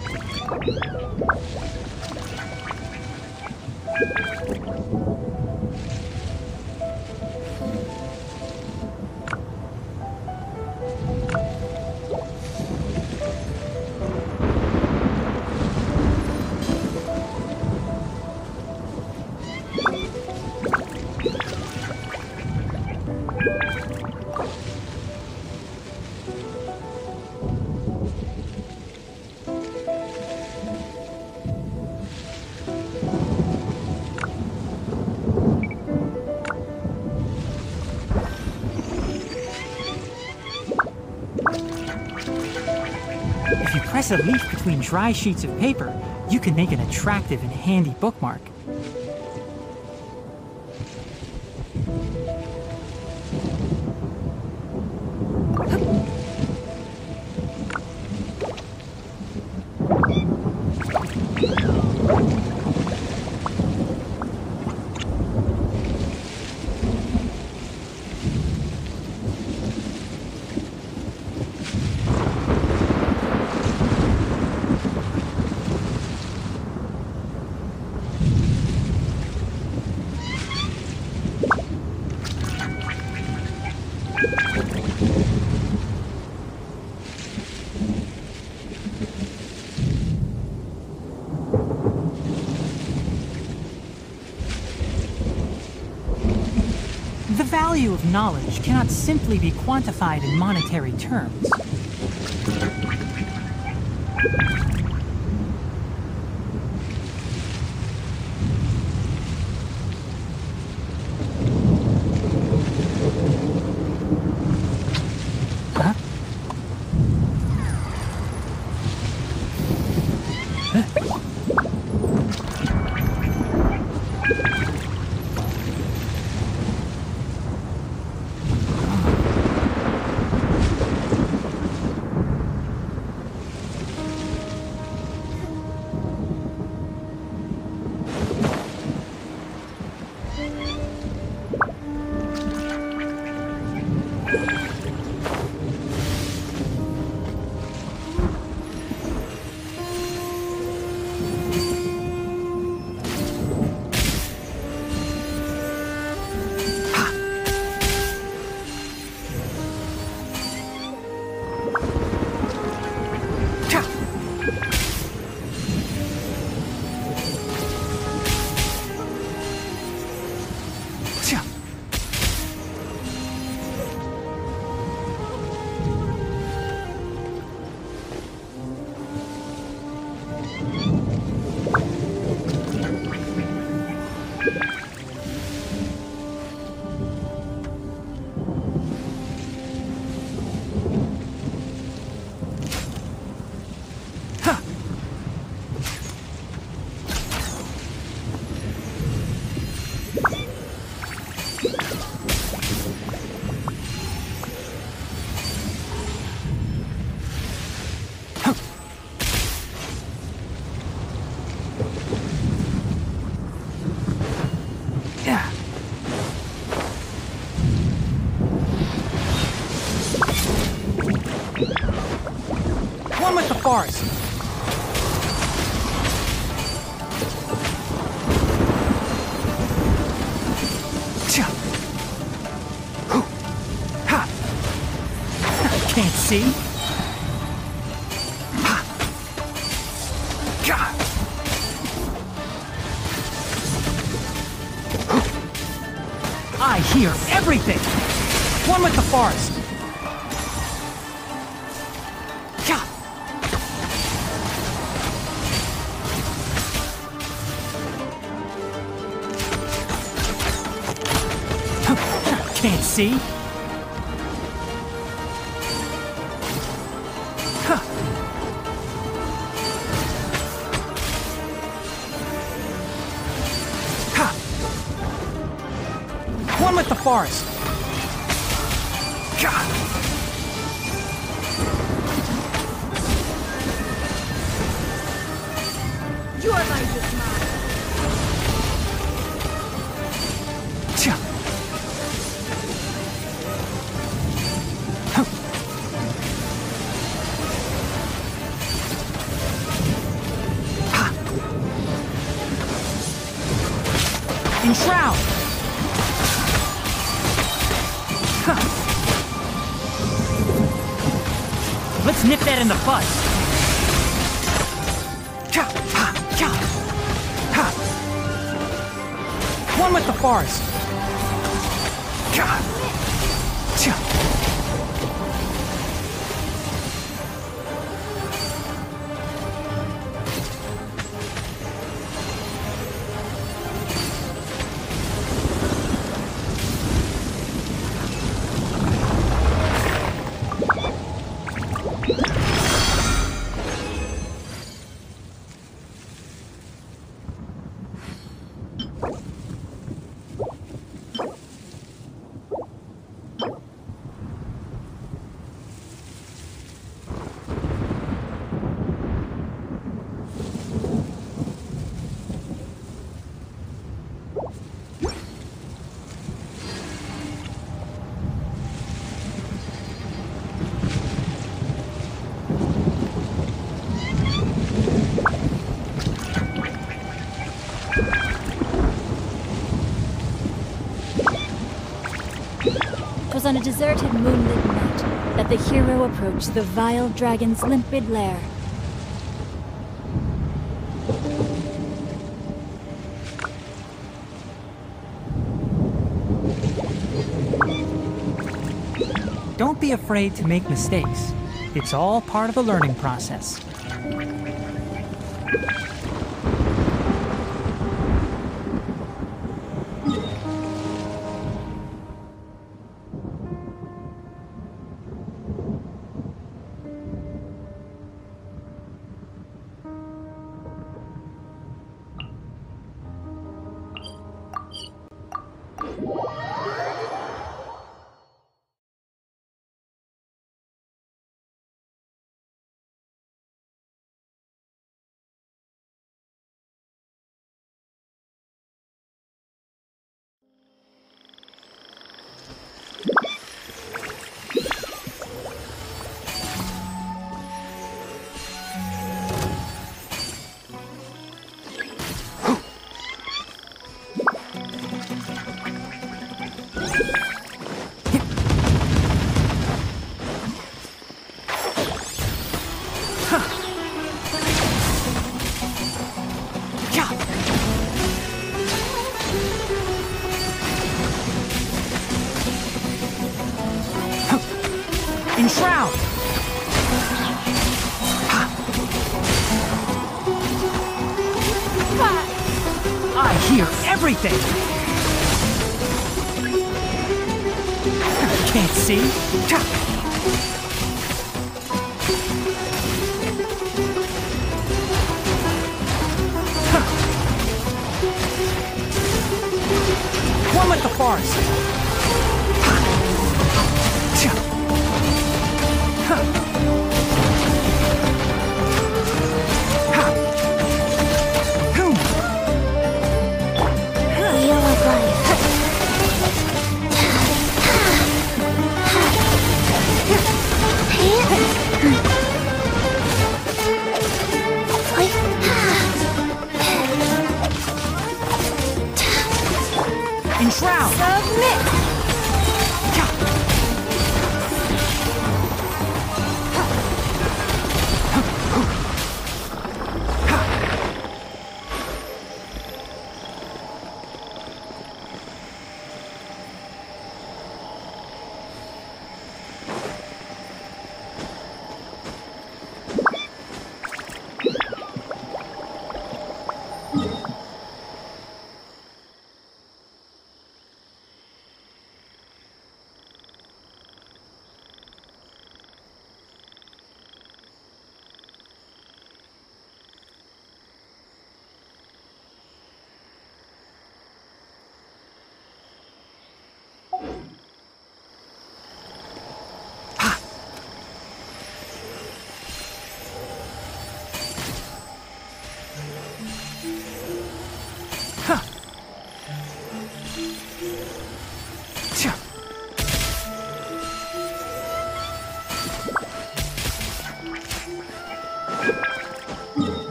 Press a leaf between dry sheets of paper, you can make an attractive and handy bookmark. The value of knowledge cannot simply be quantified in monetary terms. Huh? One with the forest. Can't see. I hear everything. One with the forest. Can't see. Huh. Huh. One with the forest. God. Your life is mine. Let's nip that in the bud. One with the forest. It was on a deserted moonlit night that the hero approached the vile dragon's limpid lair. Don't be afraid to make mistakes. It's all part of the learning process. Enshroud! I hear everything! Can't see? One with the forest! Enshroud! Submit!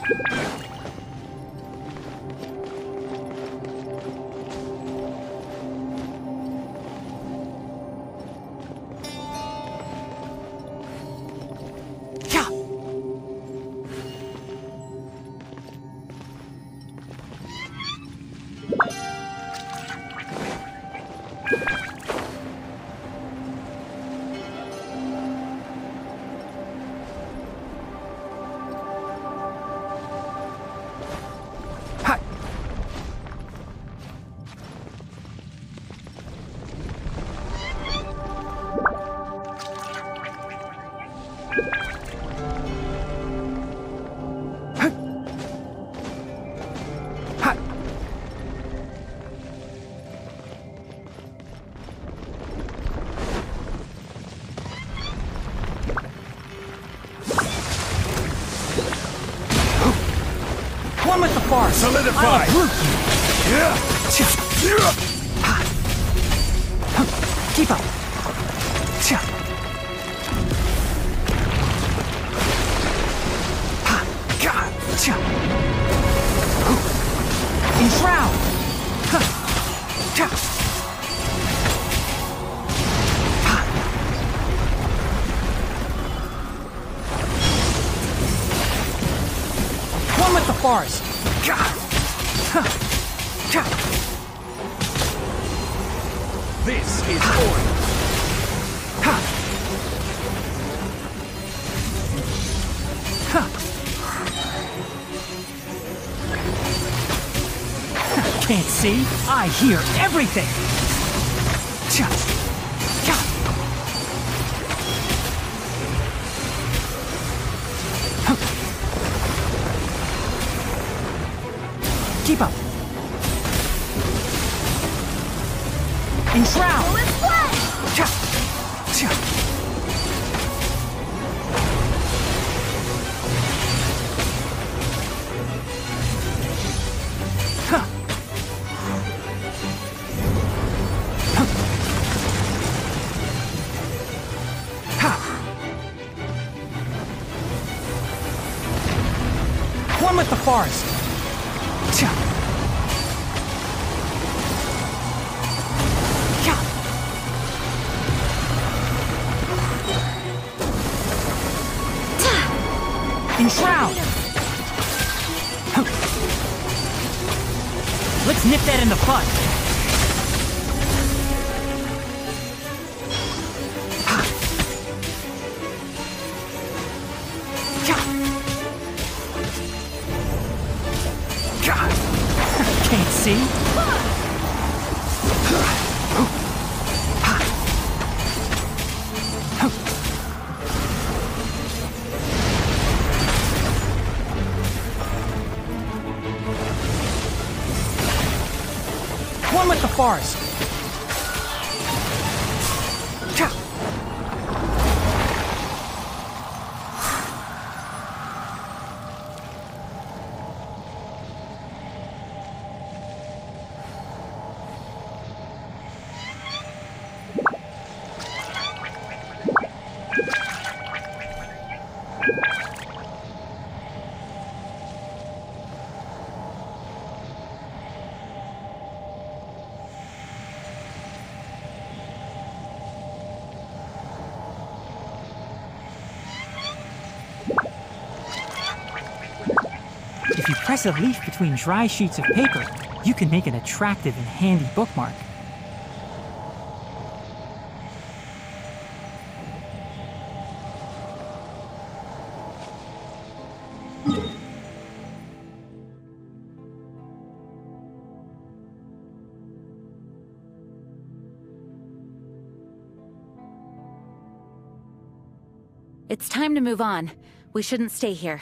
One with the force! Solidify! Yeah! Keep up! Enshroud! One with the force! This is order. Can't see? I hear everything! Keep up! Enshroud! One with the forest! Enshroud! Let's nip that in the bud! Can't see? One with the forest! If you press a leaf between dry sheets of paper, you can make an attractive and handy bookmark. It's time to move on. We shouldn't stay here.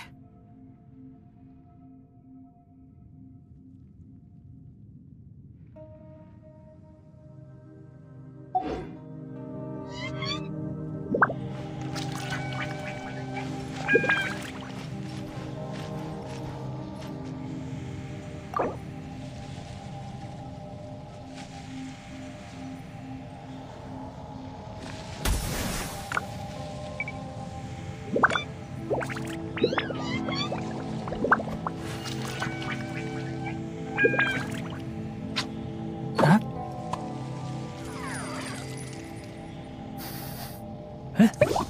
Huh? Huh?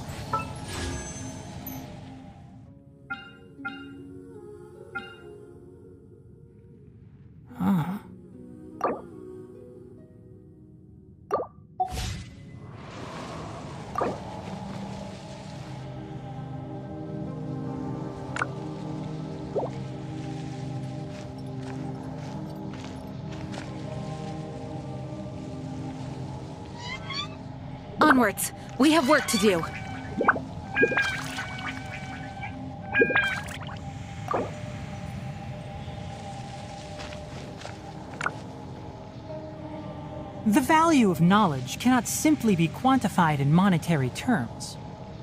Huh. Onwards! We have work to do. The value of knowledge cannot simply be quantified in monetary terms.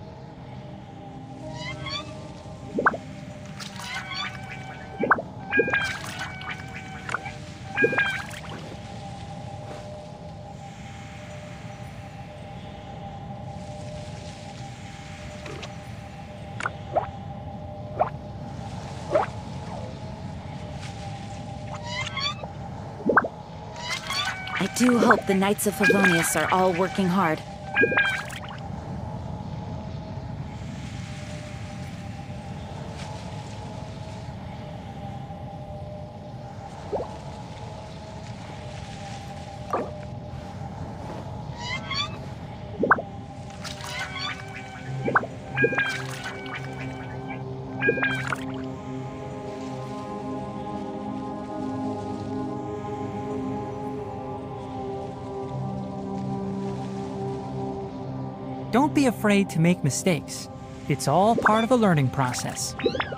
I do hope the Knights of Favonius are all working hard. Don't be afraid to make mistakes. It's all part of the learning process.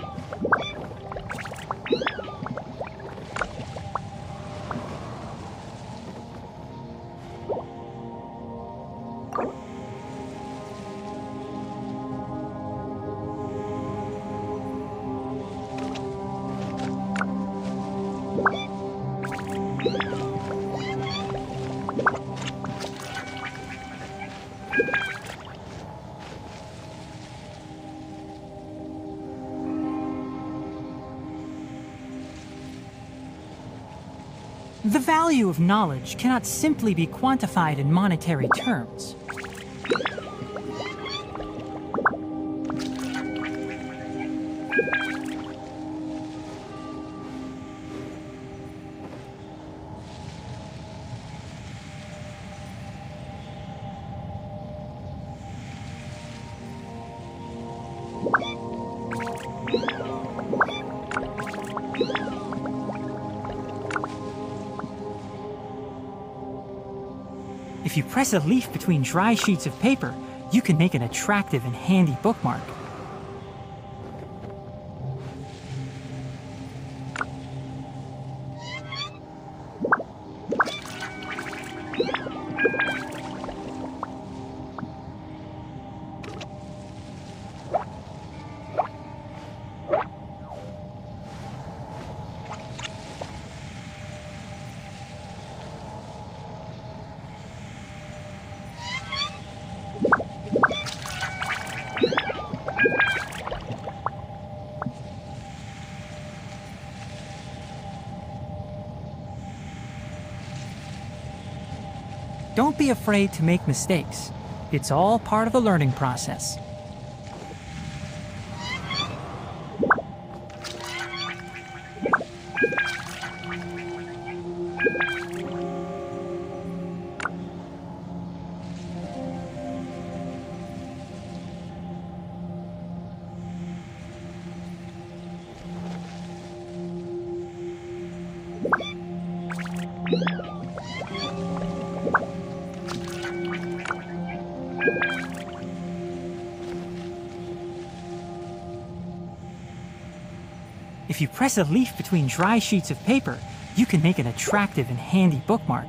The value of knowledge cannot simply be quantified in monetary terms. If you press a leaf between dry sheets of paper, you can make an attractive and handy bookmark. Don't be afraid to make mistakes. It's all part of the learning process. If you press a leaf between dry sheets of paper, you can make an attractive and handy bookmark.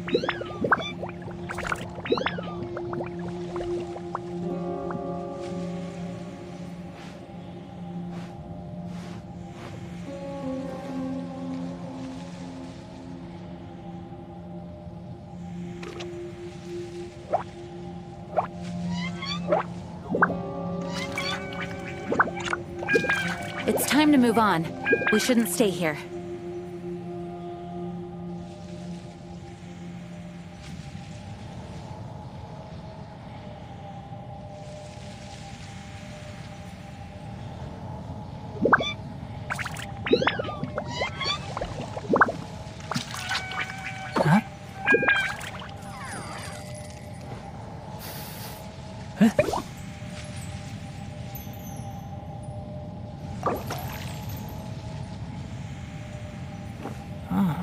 It's time to move on. We shouldn't stay here. Huh? Huh? Ah.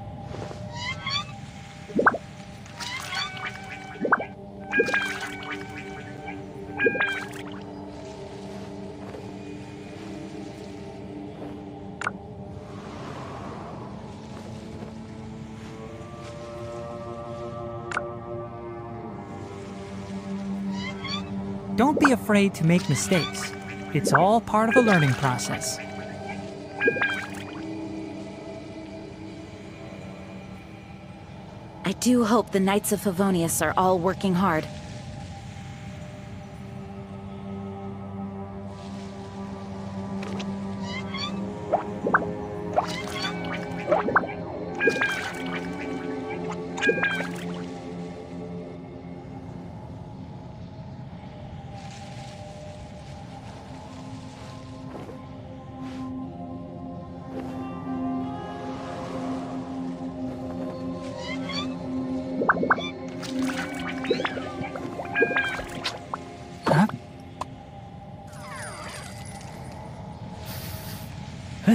Don't be afraid to make mistakes. It's all part of the learning process. I do hope the Knights of Favonius are all working hard. Huh? Huh?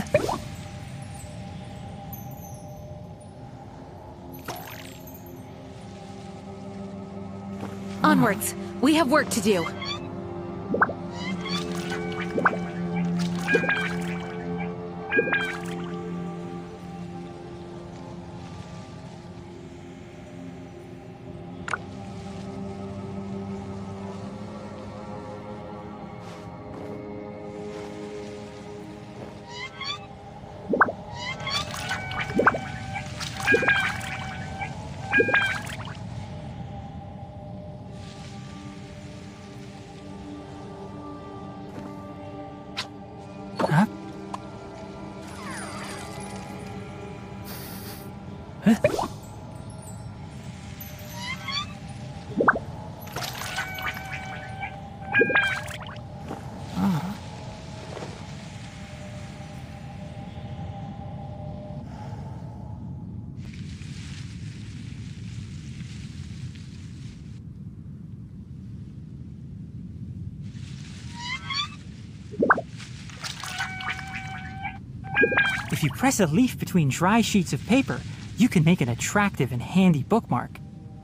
Onwards! We have work to do. Huh? Huh? Ah. If you press a leaf between dry sheets of paper, you can make an attractive and handy bookmark.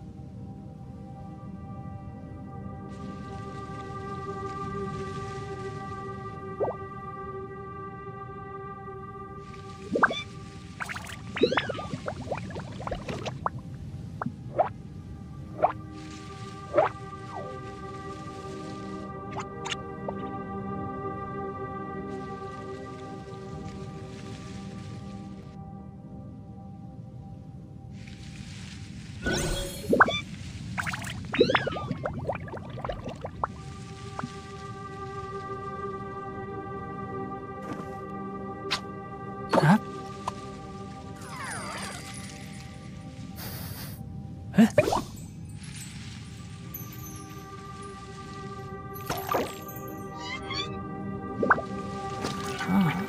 Huh? Huh? Ah.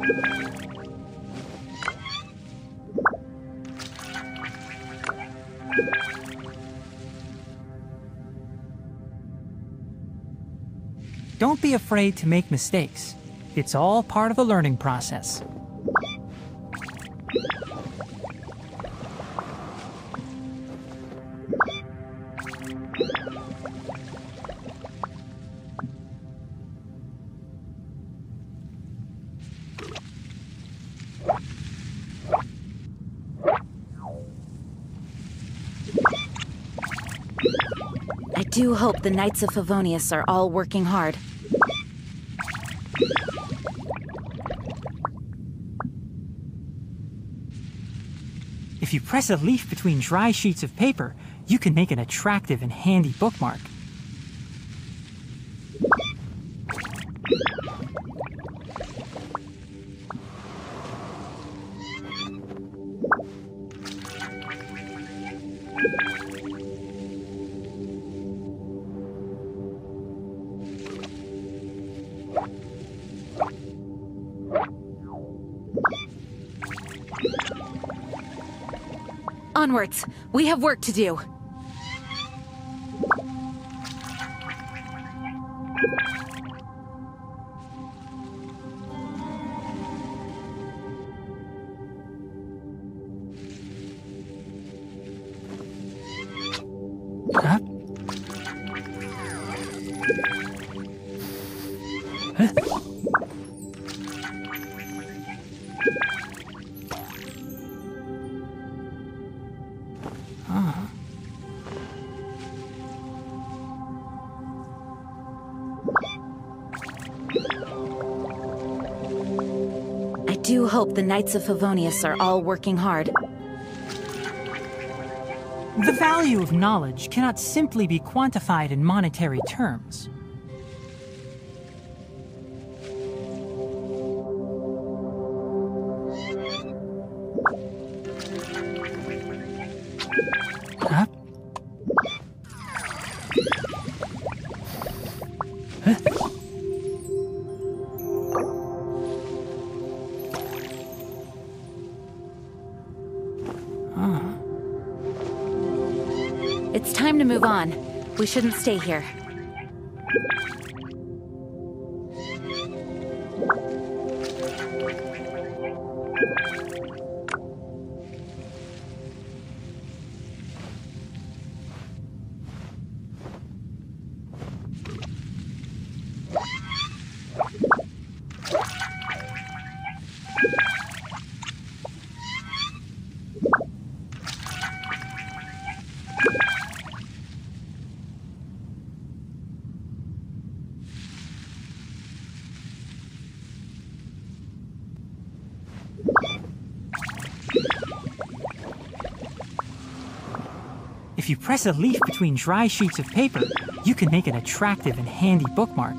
Don't be afraid to make mistakes. It's all part of the learning process. I do hope the Knights of Favonius are all working hard. If you press a leaf between dry sheets of paper, you can make an attractive and handy bookmark. Onwards! We have work to do! Huh? Huh? I do hope the Knights of Favonius are all working hard. The value of knowledge cannot simply be quantified in monetary terms. Huh? Huh? Huh. It's time to move on. We shouldn't stay here. If you press a leaf between dry sheets of paper, you can make an attractive and handy bookmark.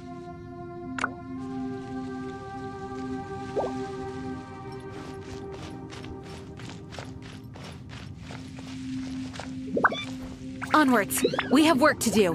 Onwards! We have work to do!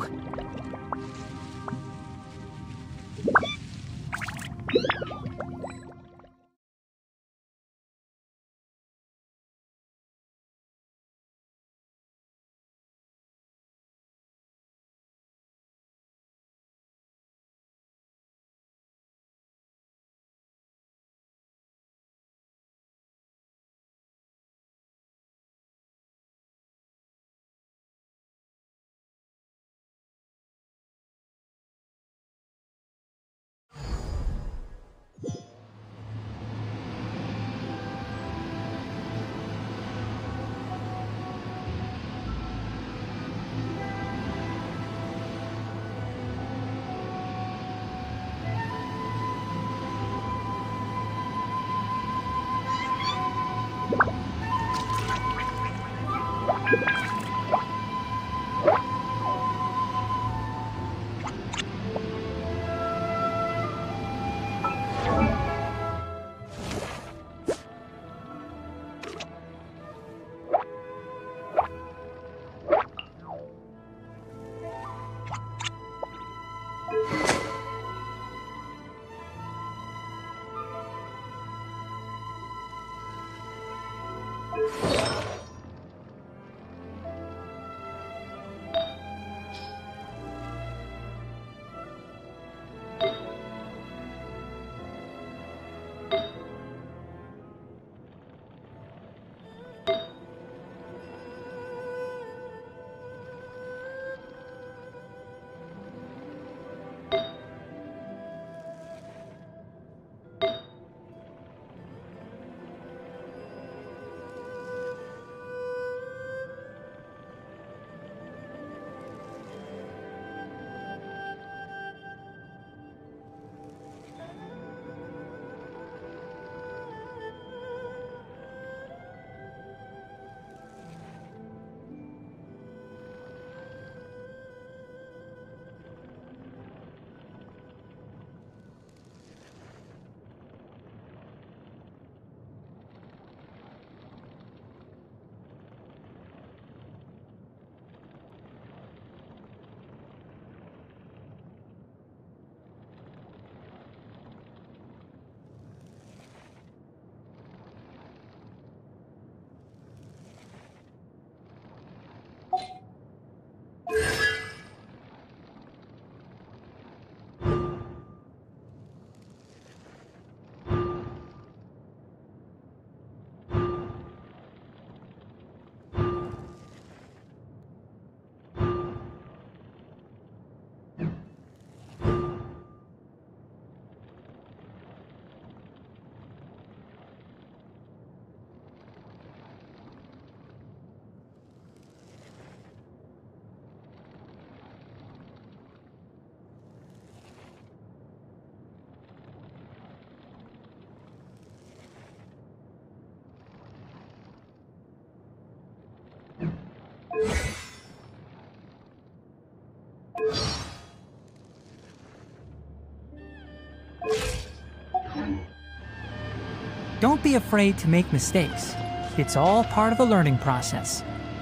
Don't be afraid to make mistakes. It's all part of the learning process.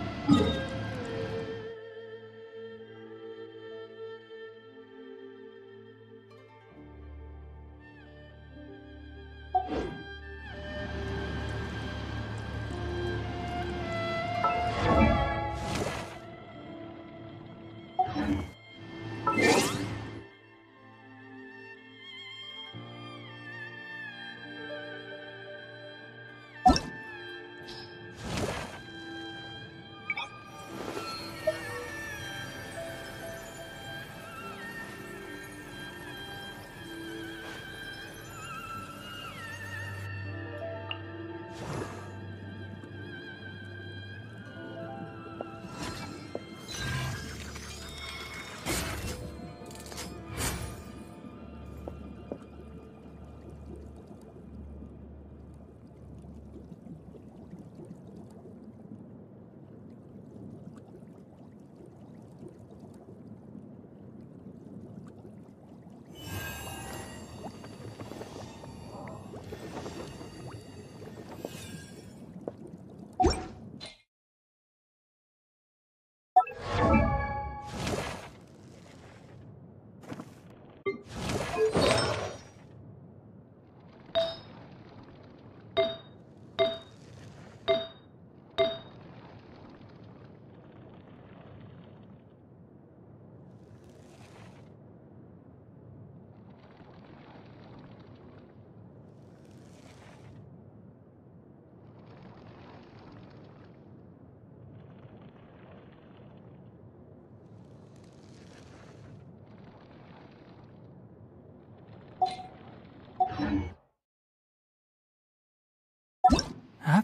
Huh?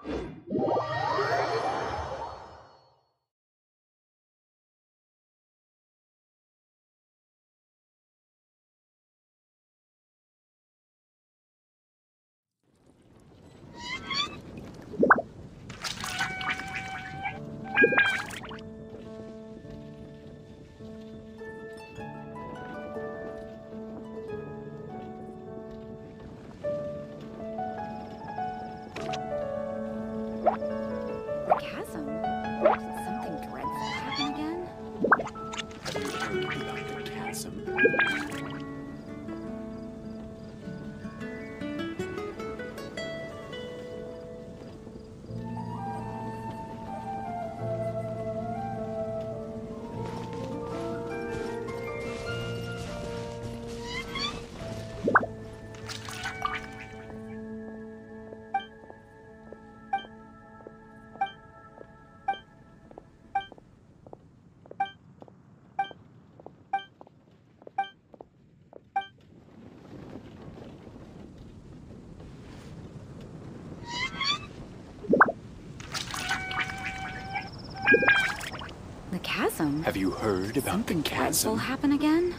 The chasm? Did something dreadful happen again? Have you heard about the chasm? The chasm? Have you heard about Something the dreadful chasm? happen again?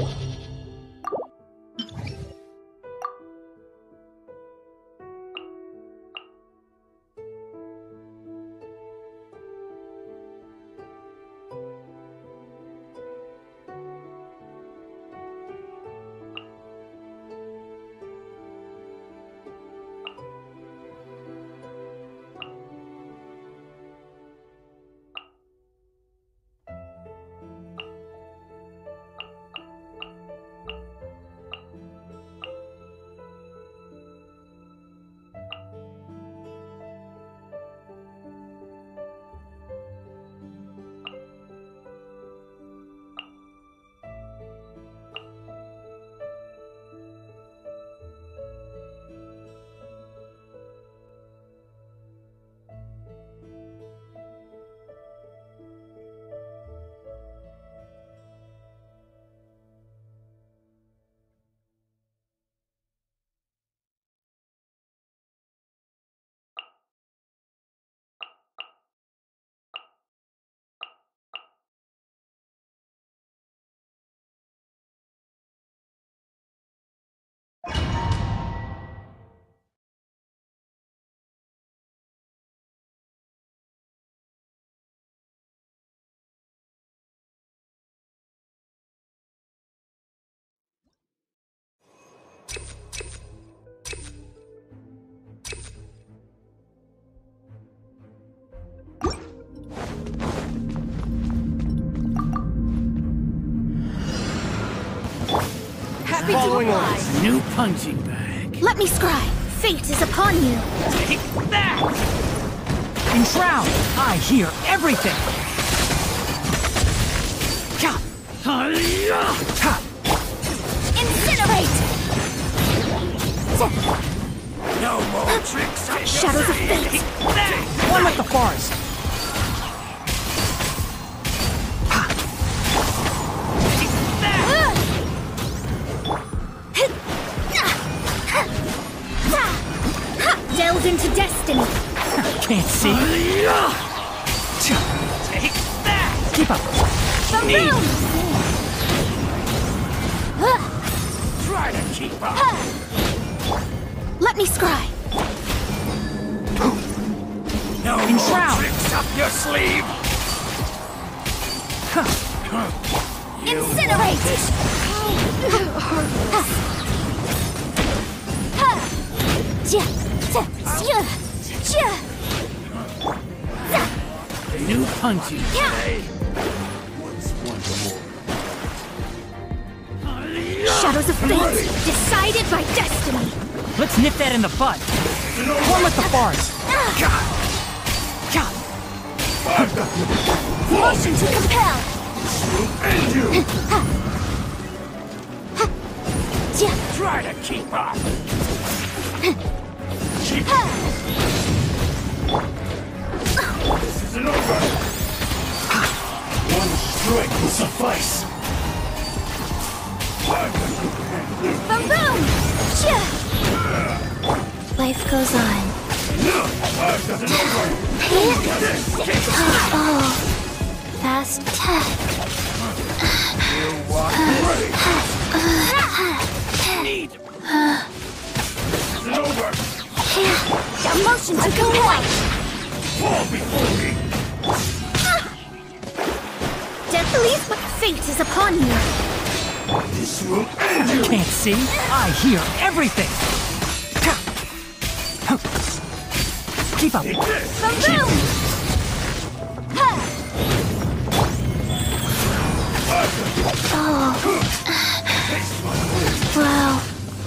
Happy to oblige. New punching bag. Let me scry. Fate is upon you. Take that! Enshroud! I hear everything! Incinerate! No more tricks up your Shadows of sleeve. fate! One with the forest! Delve into destiny. Can't see. Take that! Keep up. The moon! Try to keep up. Let me scry. No Enshroud. more tricks up your sleeve. Incinerate! New punching bag. Shadows of fate, decided by destiny. Let's nip that in the bud. One with the forest. Motion to compel. And you. Try to keep up. Keep up. This isn't over. One strike will suffice. Boom boom! Life goes on. Oh, fast tech. Need. Isn't over. The motion to compel. Fall before me. Deathly, but fate is upon you. This will end you. Can't see. I hear everything. Keep up. The moon! Oh. Wow.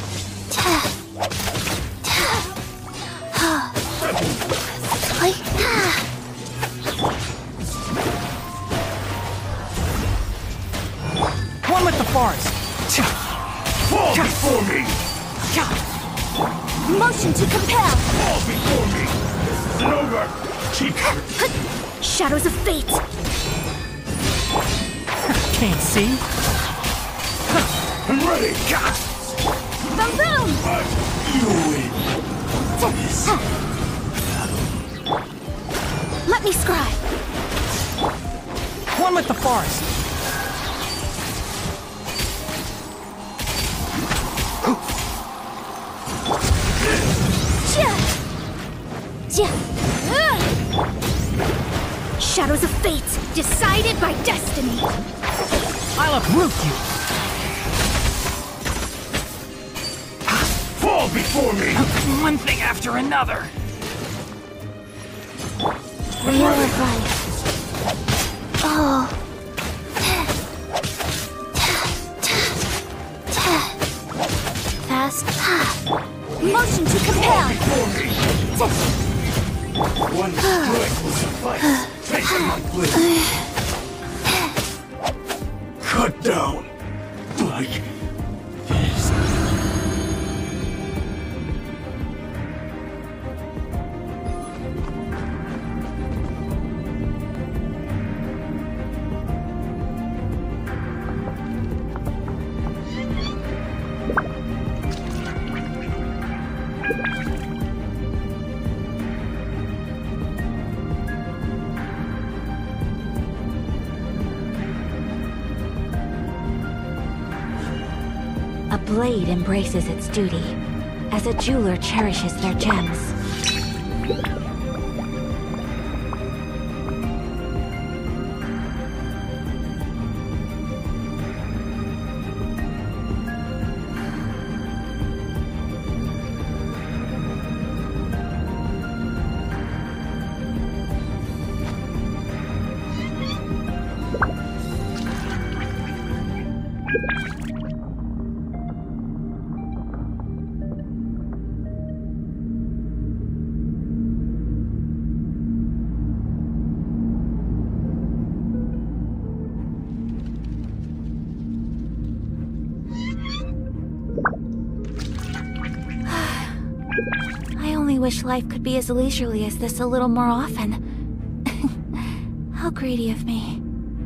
One with the forest. Fall before me. Motion to compel. Fall before me. This isn't over. Keep. Shadows of fate. Can't see. I'm ready. Boom boom! You win. Let me scry. One with the forest. shadows of fate, decided by destiny. I'll uproot you! Fall before me! One thing after another! Real of life. Oh. Fast. Motion to compel. One strike will suffice. Take my blade. Cut down. Like this. A blade embraces its duty, as a jeweler cherishes their gems. I wish life could be as leisurely as this a little more often. How greedy of me.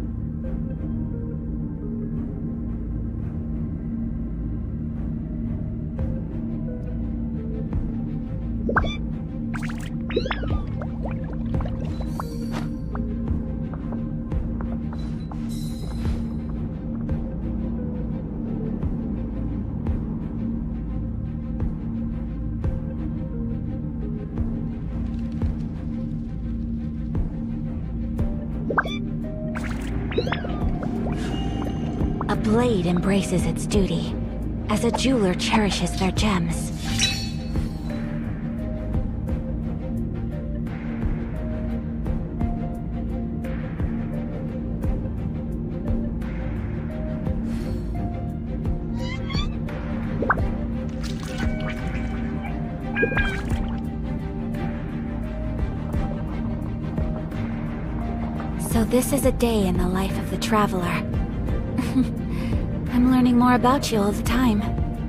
A blade embraces its duty, as a jeweler cherishes their gems. So this is a day in the life of the traveler. I'm learning more about you all the time.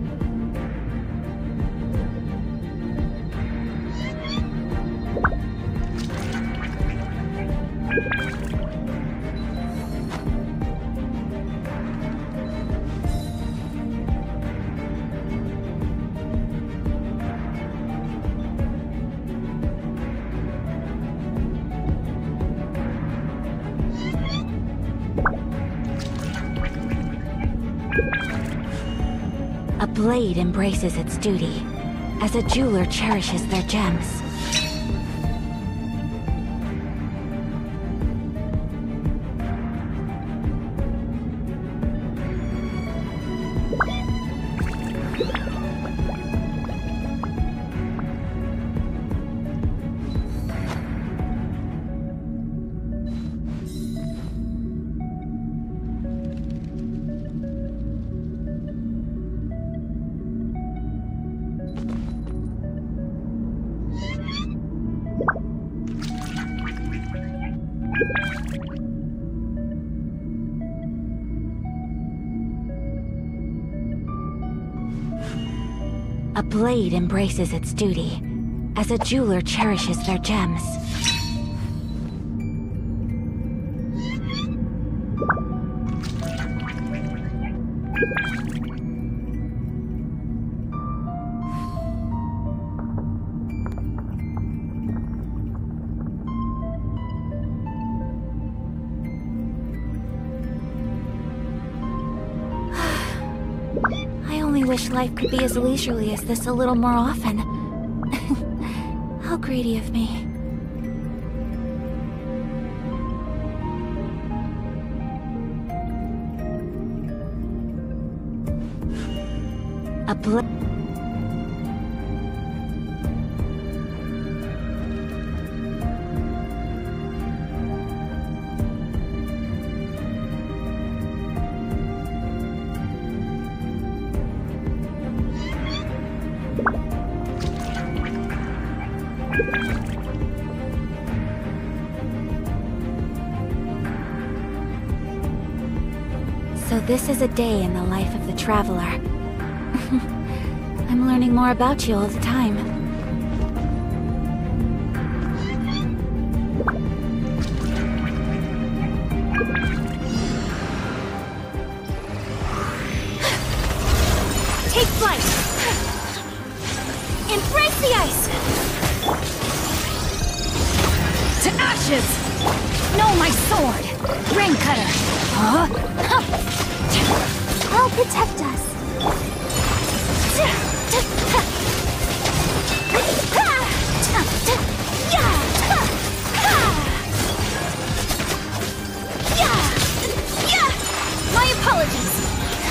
A blade embraces its duty, as a jeweler cherishes their gems. A blade embraces its duty, as a jeweler cherishes their gems. I only wish life could be as leisurely as this a little more often. How greedy of me. A bl- So this is a day in the life of the Traveler. I'm learning more about you all the time. Take flight! Embrace the ice! To ashes! No, my sword! Rain cutter! Huh? I'll protect us. My apologies!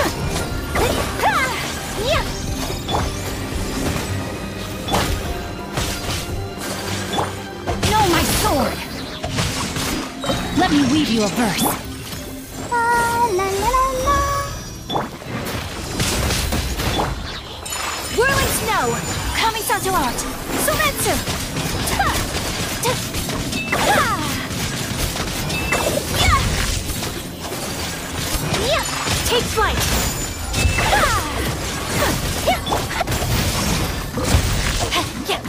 No, my sword! Let me weave you a verse. La la la la la. Whirling snow! Kamisato art! Sumetsu! Ta! Ta! Ta! Ya! Ya! Take flight! Ta! Ya! Ya!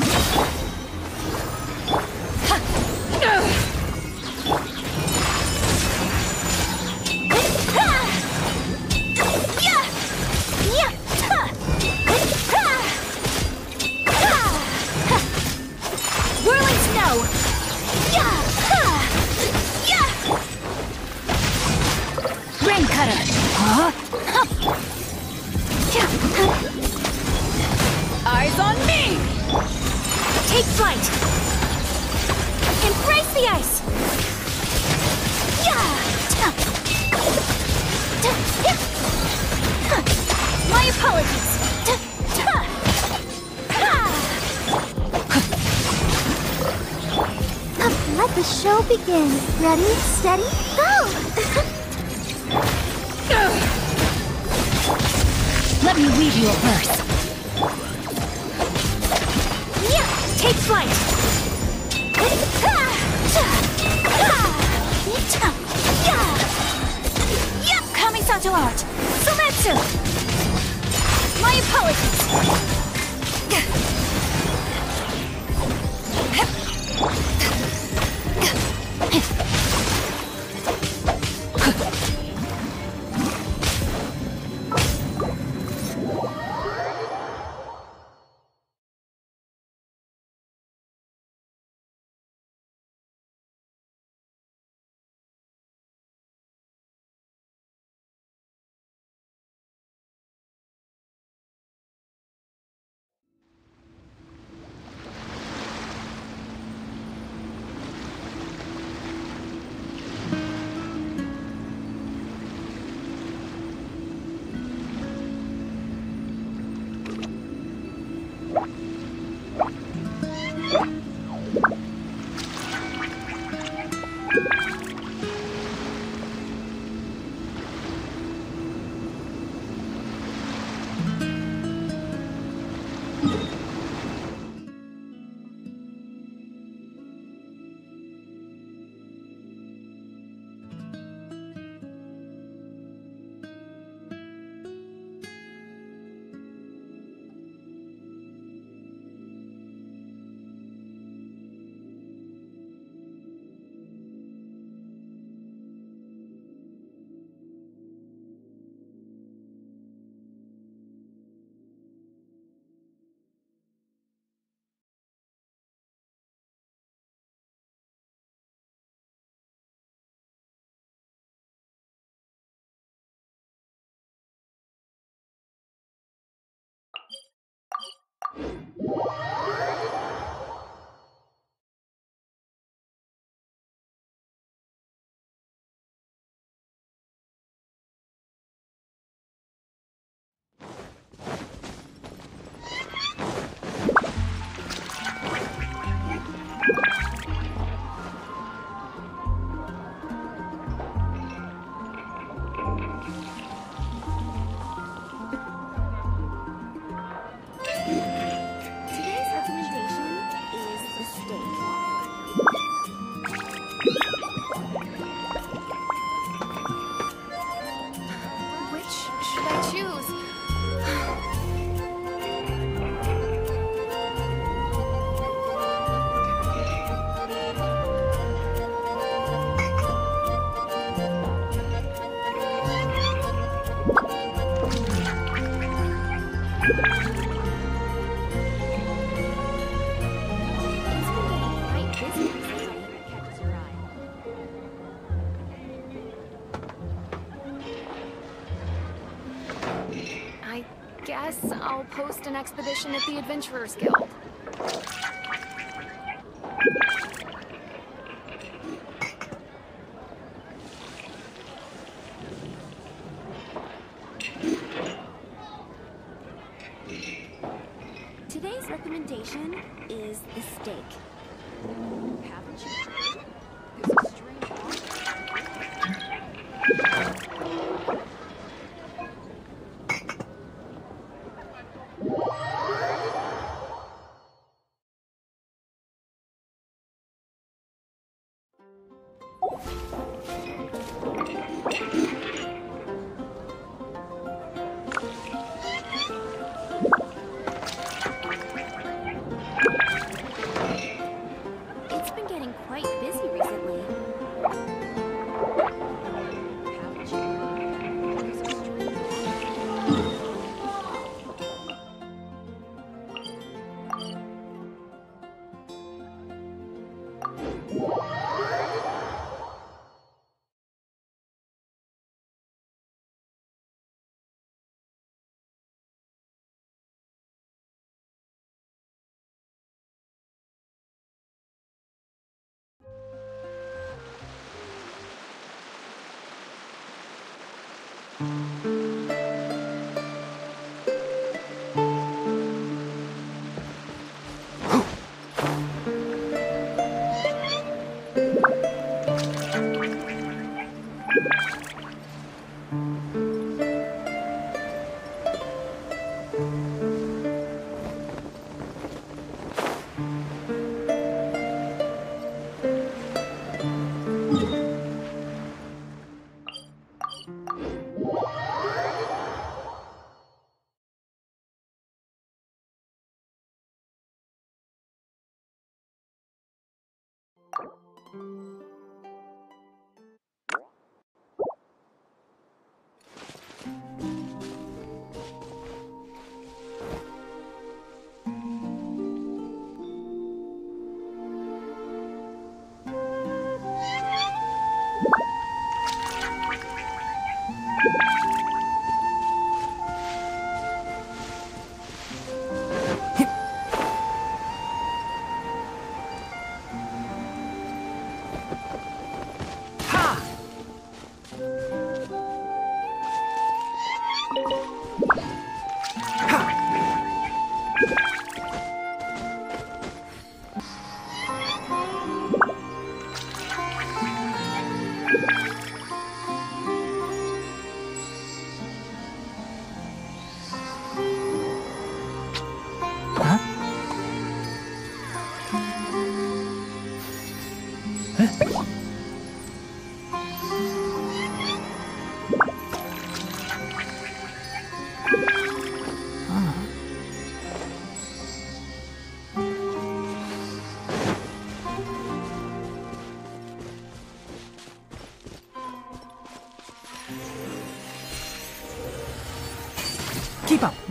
Whirling snow! Rain cutter! Huh? Eyes on me! Take flight! Embrace the ice! My apologies! Let the show begin. Ready, steady, go! Let me weave you a verse. Take flight! Kamisato art! Sumetsu! My apologies! I guess I'll post an expedition at the Adventurers Guild. Today's recommendation is the steak. Haven't you heard? There's a strange It's been getting quite busy recently. Haven't you heard? There's a strange Keep up.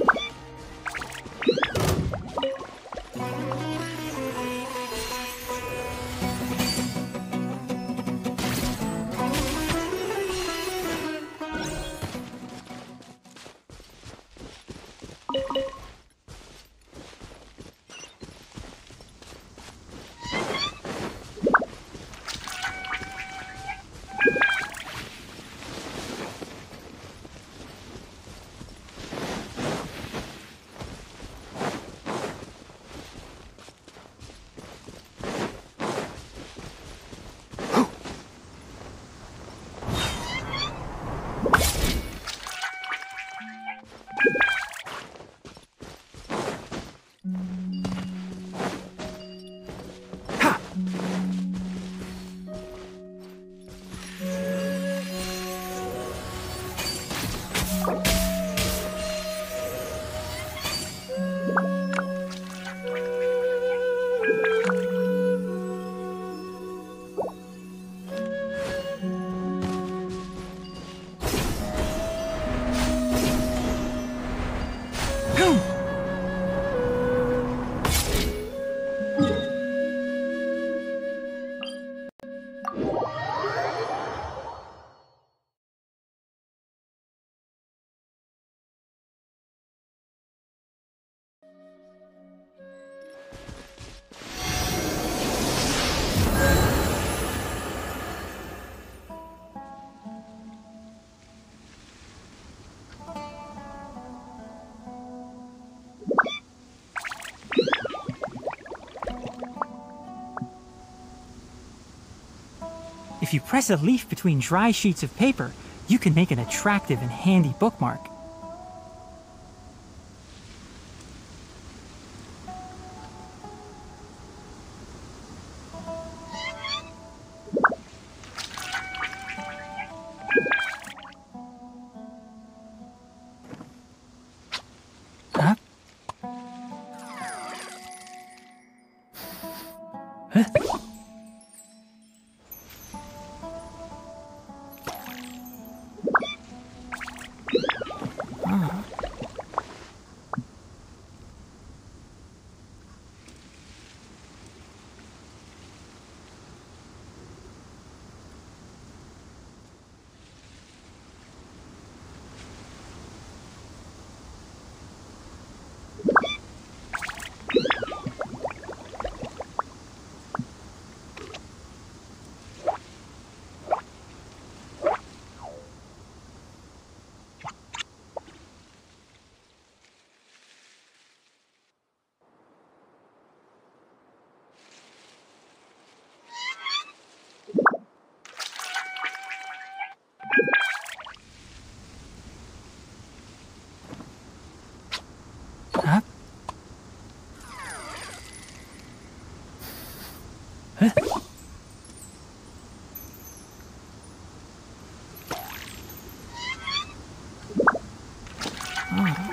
If you press a leaf between dry sheets of paper, you can make an attractive and handy bookmark. Huh? Huh? Oh. Huh? Huh? Oh.